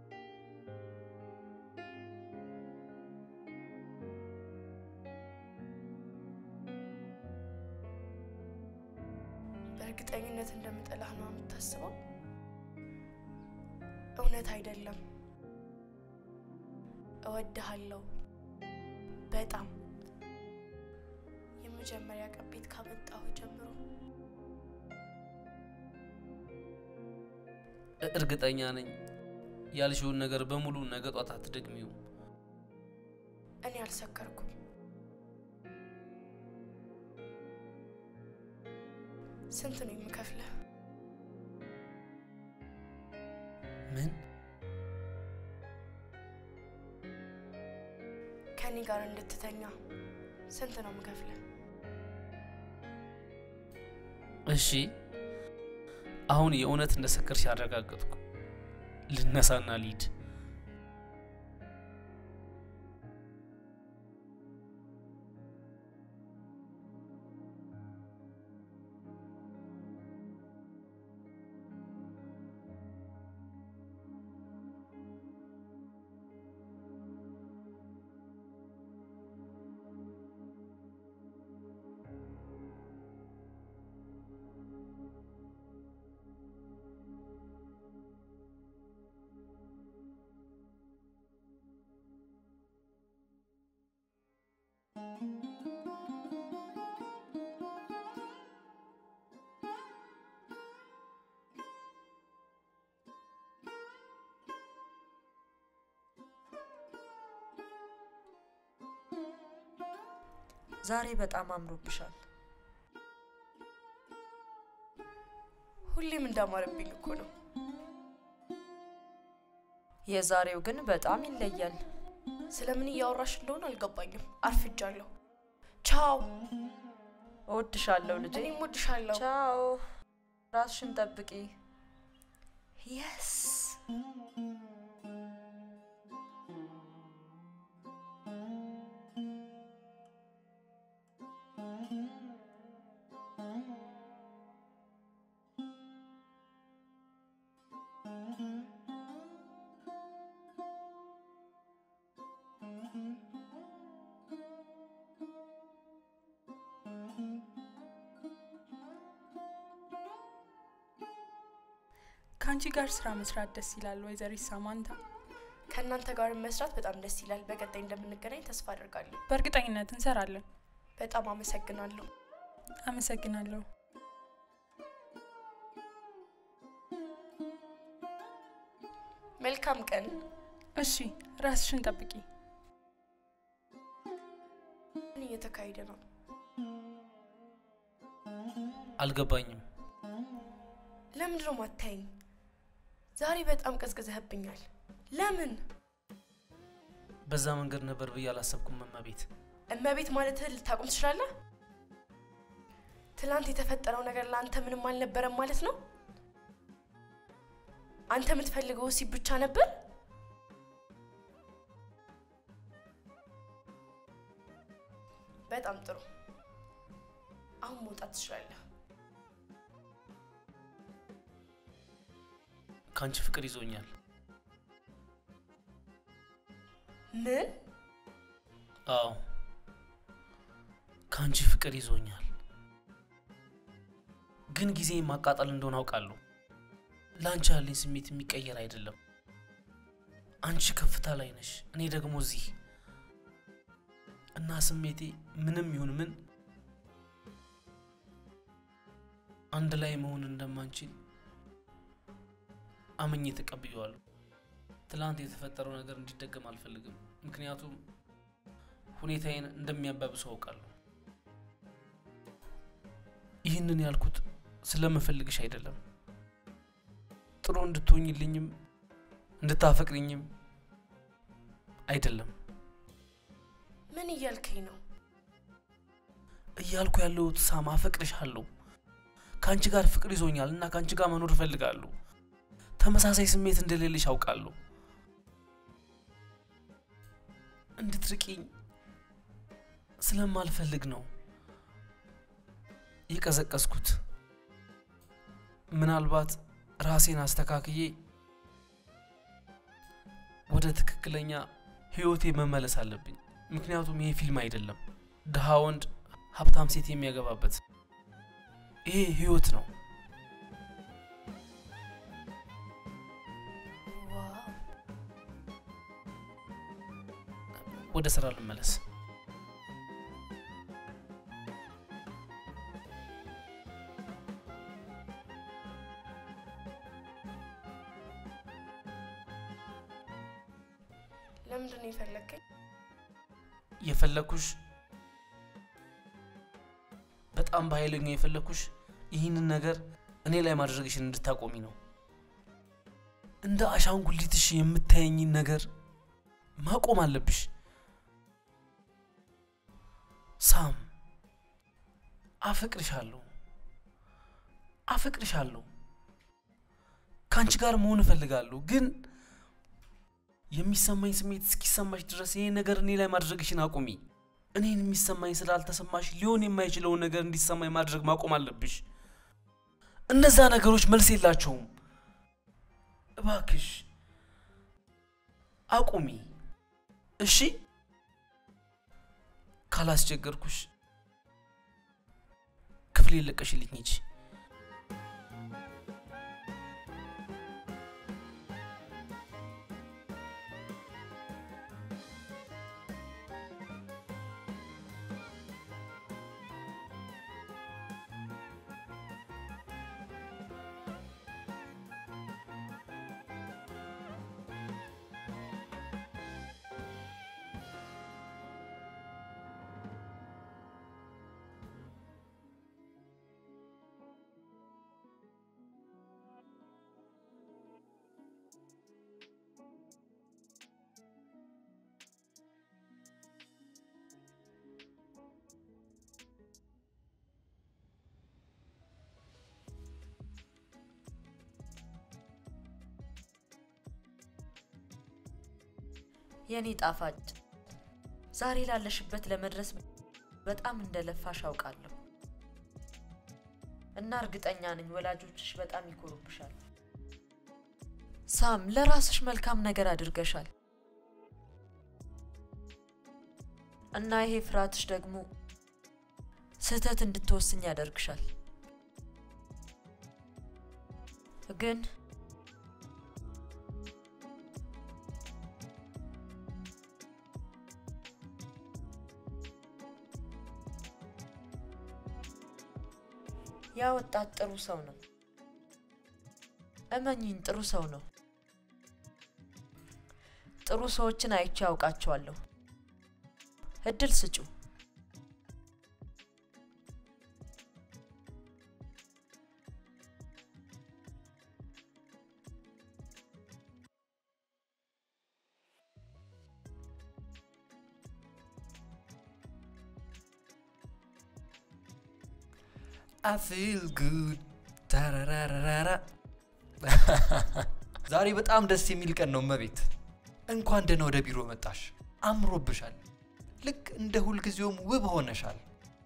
በእርግጠኝነት እንደምጠላህ ነው የምታስበው? እውነት አይደለም። እወድሃለሁ በጣም። የመጀመሪያ ቀን ቤት ካመጣሁ ጀምሮ እርግጠኛ ነኝ ያልሽውን ነገር በሙሉ ነገ ጧት አትደግሚው። እኔ አልሰከርኩም። ስንት ነው የምከፍልህ? ምን? ከኔ ጋር እንድትተኛ ስንት ነው የምከፍልህ? እሺ አሁን የእውነት እንደሰከርሽ ያረጋግጥኩ። ልነሳና ልሂድ። ዛሬ በጣም አምሮብሻል። ሁሌም እንዳማረብኝ እኮ ነው። የዛሬው ግን በጣም ይለያል። ስለምን እያወራሽ እንደሆነ አልገባኝም። አርፍጃለሁ። ቻው። እወድሻለሁ ልጄ። እኔም እወድሻለሁ። ቻው። ራስሽን ጠብቂ። የስ ካንቺ ጋር ስራ መስራት ደስ ይላል ወይዘሪት ሳማንታ። ከእናንተ ጋር መስራት በጣም ደስ ይላል። በቀጣይ እንደምንገናኝ ተስፋ አደርጋለሁ። በእርግጠኝነት እንሰራለን። በጣም አመሰግናለሁ። አመሰግናለሁ። መልካም ቀን። እሺ ራስሽን ጠብቂ። ምን እየተካሄደ ነው? አልገባኝም። ለምንድን ነው ማታየኝ? ዛሬ በጣም ቀዝቅዘህብኛል። ለምን? በዛ መንገድ ነበር ብዬ አላሰብኩም። እመቤት እመቤት ማለት ልታቆም ትችላለህ? ትላንት የተፈጠረው ነገር ለአንተ ምንም አልነበረም ማለት ነው? አንተ የምትፈልገው ሲብ ብቻ ነበር? በጣም ጥሩ አሁን መውጣት ትችላለህ ካንቺ ፍቅር ይዞኛል ምን አዎ ካንቺ ፍቅር ይዞኛል ግን ጊዜ ማቃጠል እንደሆነ አውቃለሁ ላንቺ ያለኝ ስሜት የሚቀየር አይደለም አንቺ ከፍታ ላይ ነሽ እኔ ደግሞ እዚህ እና ስሜቴ ምንም ይሁን ምን አንድ ላይ መሆን እንደማንችል አመኝ ተቀብየዋለሁ ትላንት የተፈጠረው ነገር እንዲደገም አልፈልግም ምክንያቱም ሁኔታዬን እንደሚያባብሰው አውቃለሁ ይህንን ያልኩት ስለምፈልግሽ አይደለም ጥሩ እንድትሆኝልኝም እንድታፈቅሪኝም አይደለም ምን እያልከኝ ነው እያልኩ ያለሁት ሳማ አፈቅርሻለሁ ካንቺ ጋር ፍቅር ይዞኛልና ካንቺ ጋር መኖር እፈልጋለሁ ተመሳሳይ ስሜት እንደሌለሽ አውቃለሁ እንድትርቂኝ ስለማልፈልግ ነው ይቀዘቀስኩት ምናልባት ራሴን አስተካክዬ ወደ ትክክለኛ ህይወቴ መመለስ አለብኝ ምክንያቱም ይሄ ፊልም አይደለም ደሃ ወንድ ሀብታም ሴት የሚያገባበት ይሄ ህይወት ነው ወደ ስራ ልመለስ ለምንድን ነው የፈለከኝ የፈለኩሽ በጣም ባይለኛው የፈለኩሽ ይህንን ነገር እኔ ላይ ማድረግሽን እንድታቆሚ ነው እንደ አሻንጉሊትሽ የምታየኝ ነገር ማቆም አለብሽ ሳም አፈቅርሻለሁ አፈቅርሻለሁ ካንቺ ጋር መሆን እፈልጋለሁ ግን የሚሰማኝ ስሜት እስኪሰማሽ ድረስ ይሄ ነገር እኔ ላይ ማድረግሽን አቁሚ እኔን የሚሰማኝ ስላልተሰማሽ ሊሆን የማይችለው ነገር እንዲሰማኝ ማድረግ ማቆም አለብሽ እነዛ ነገሮች መልስ የላቸውም እባክሽ አቁሚ እሺ ካላስቸገርኩሽ ክፍል ይለቀሽልኝ እንጂ የኔ ጣፋጭ ዛሬ ላለሽበት ለመድረስ በጣም እንደለፋሽ አውቃለሁ እና እርግጠኛ ነኝ ወላጆችሽ በጣም ይኮሩብሻል ሳም ለራስሽ መልካም ነገር አድርገሻል እና ይሄ ፍራትሽ ደግሞ ስህተት እንድትወስኝ ያደርግሻል ግን ያ ወጣት ጥሩ ሰው ነው እመኚኝ ጥሩ ሰው ነው ጥሩ ሰዎችን አይቼ አውቃቸዋለሁ እድል ስጩ I feel good. ታራራራራ ዛሬ በጣም ደስ የሚል ቀን ነው መቤት እንኳን ደህና ወደ ቢሮ መጣሽ አምሮብሻል ልክ እንደ ሁልጊዜውም ውብ ሆነሻል።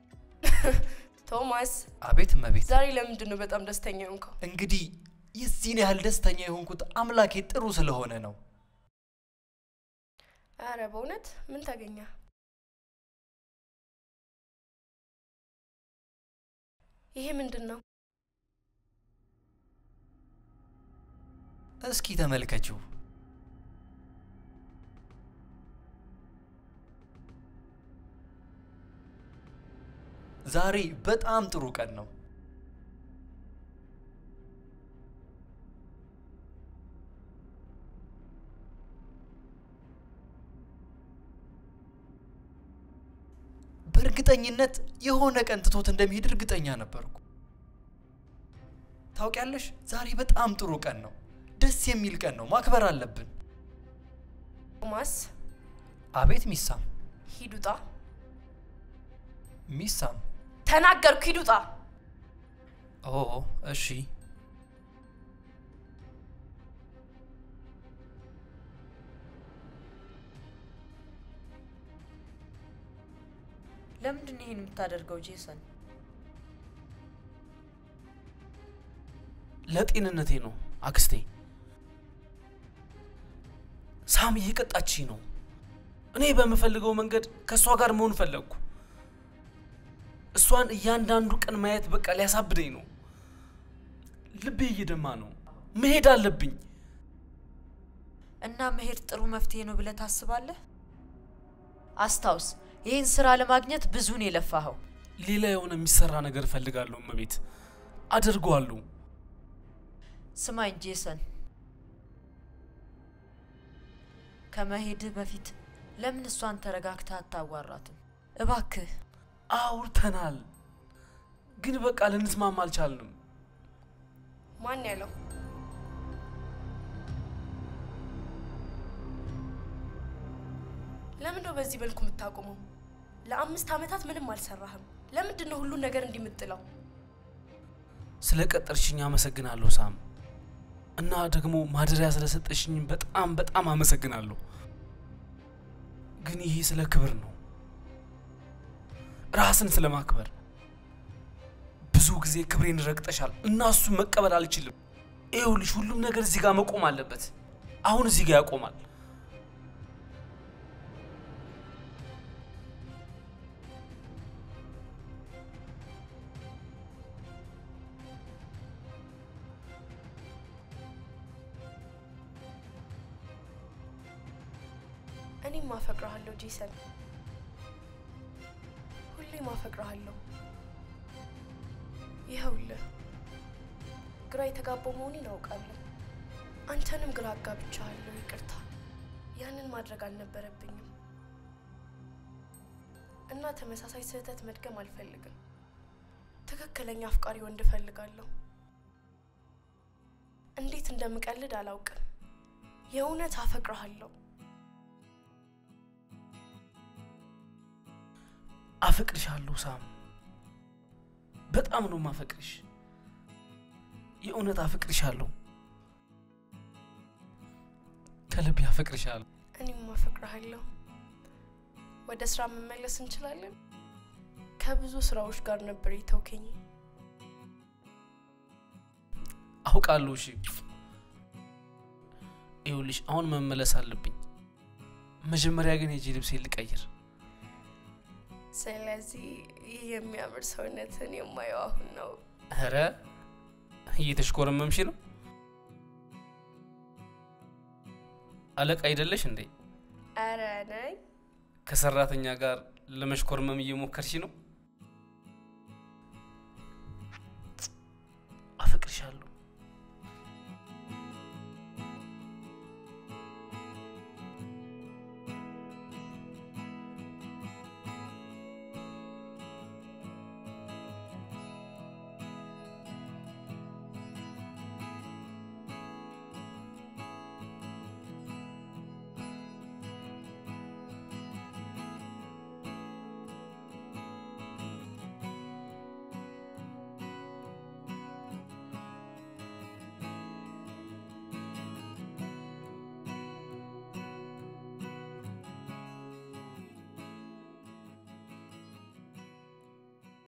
ቶማስ አቤት እመቤት። ዛሬ ለምንድን ነው በጣም ደስተኛ ሆንከው? እንግዲህ የዚህን ያህል ደስተኛ የሆንኩት አምላኬ ጥሩ ስለሆነ ነው። አረ በእውነት ምን ታገኛ? ይሄ ምንድነው? እስኪ ተመልከቺው። ዛሬ በጣም ጥሩ ቀን ነው። በእርግጠኝነት የሆነ ቀን ትቶት እንደሚሄድ እርግጠኛ ነበርኩ። ታውቂያለሽ፣ ዛሬ በጣም ጥሩ ቀን ነው። ደስ የሚል ቀን ነው። ማክበር አለብን። ቶማስ። አቤት ሚሳም። ሂዱጣ። ሚሳም ተናገርኩ፣ ሂዱጣ። ኦ እሺ። ለምንድን ነው ይሄን የምታደርገው ጄሰን? ለጤንነቴ ነው አክስቴ። ሳም እየቀጣችኝ ነው። እኔ በምፈልገው መንገድ ከሷ ጋር መሆን ፈለግኩ። እሷን እያንዳንዱ ቀን ማየት በቃ ሊያሳብደኝ ነው። ልቤ እየደማ ነው። መሄድ አለብኝ። እና መሄድ ጥሩ መፍትሄ ነው ብለህ ታስባለህ? አስታውስ፣ ይህን ስራ ለማግኘት ብዙ ነው የለፋኸው። ሌላ የሆነ የሚሰራ ነገር ፈልጋለሁ እመቤት። አደርገዋለሁ። ስማኝ ጄሰን፣ ከመሄድህ በፊት ለምን እሷን ተረጋግተህ አታዋራትም? እባክህ። አውርተናል፣ ግን በቃ ልንስማማ አልቻልንም። ማን ያለው? ለምን ነው በዚህ መልኩ የምታቆመው? ለአምስት አመታት ምንም አልሰራህም። ለምንድን ነው ሁሉን ነገር እንዲምጥለው? ስለቀጠርሽኝ አመሰግናለሁ ሳም። እና ደግሞ ማደሪያ ስለሰጠሽኝ በጣም በጣም አመሰግናለሁ። ግን ይሄ ስለ ክብር ነው፣ ራስን ስለማክበር። ብዙ ጊዜ ክብሬን ረግጠሻል እና እሱ መቀበል አልችልም። ይኸውልሽ ሁሉም ነገር እዚህ ጋር መቆም አለበት። አሁን እዚህ ጋር ያቆማል። እኔ ማፈቅራለሁ ጄሰን፣ ሁሌ ማፈቅራለሁ። ይኸውልህ ግራ የተጋባው መሆኔን አውቃለሁ። አንተንም ግራ አጋብቻለሁ። ይቅርታ፣ ያንን ማድረግ አልነበረብኝም እና ተመሳሳይ ስህተት መድገም አልፈልግም። ትክክለኛ አፍቃሪ ወንድ እፈልጋለሁ። እንዴት እንደምቀልድ አላውቅም። የእውነት አፈቅራለሁ። አፈቅርሻለሁ ሳም፣ በጣም ነው ማፈቅርሽ። የእውነት አፈቅርሻለሁ፣ ከልብ አፈቅርሻለሁ። እኔም አፈቅርሃለሁ። ወደ ስራ መመለስ እንችላለን? ከብዙ ስራዎች ጋር ነበር የተውከኝ። አውቃለሁ። እሺ ይኸውልሽ አሁን መመለስ አለብኝ። መጀመሪያ ግን ሄጄ ልብሴን ልቀይር። ስለዚህ ይህ የሚያምር ሰውነትን የማየው አሁን ነው። ኧረ እየተሽኮረመምሽ ነው። አለቃ አይደለሽ እንዴ? ኧረ ነኝ። ከሰራተኛ ጋር ለመሽኮርመም እየሞከርሽ ነው?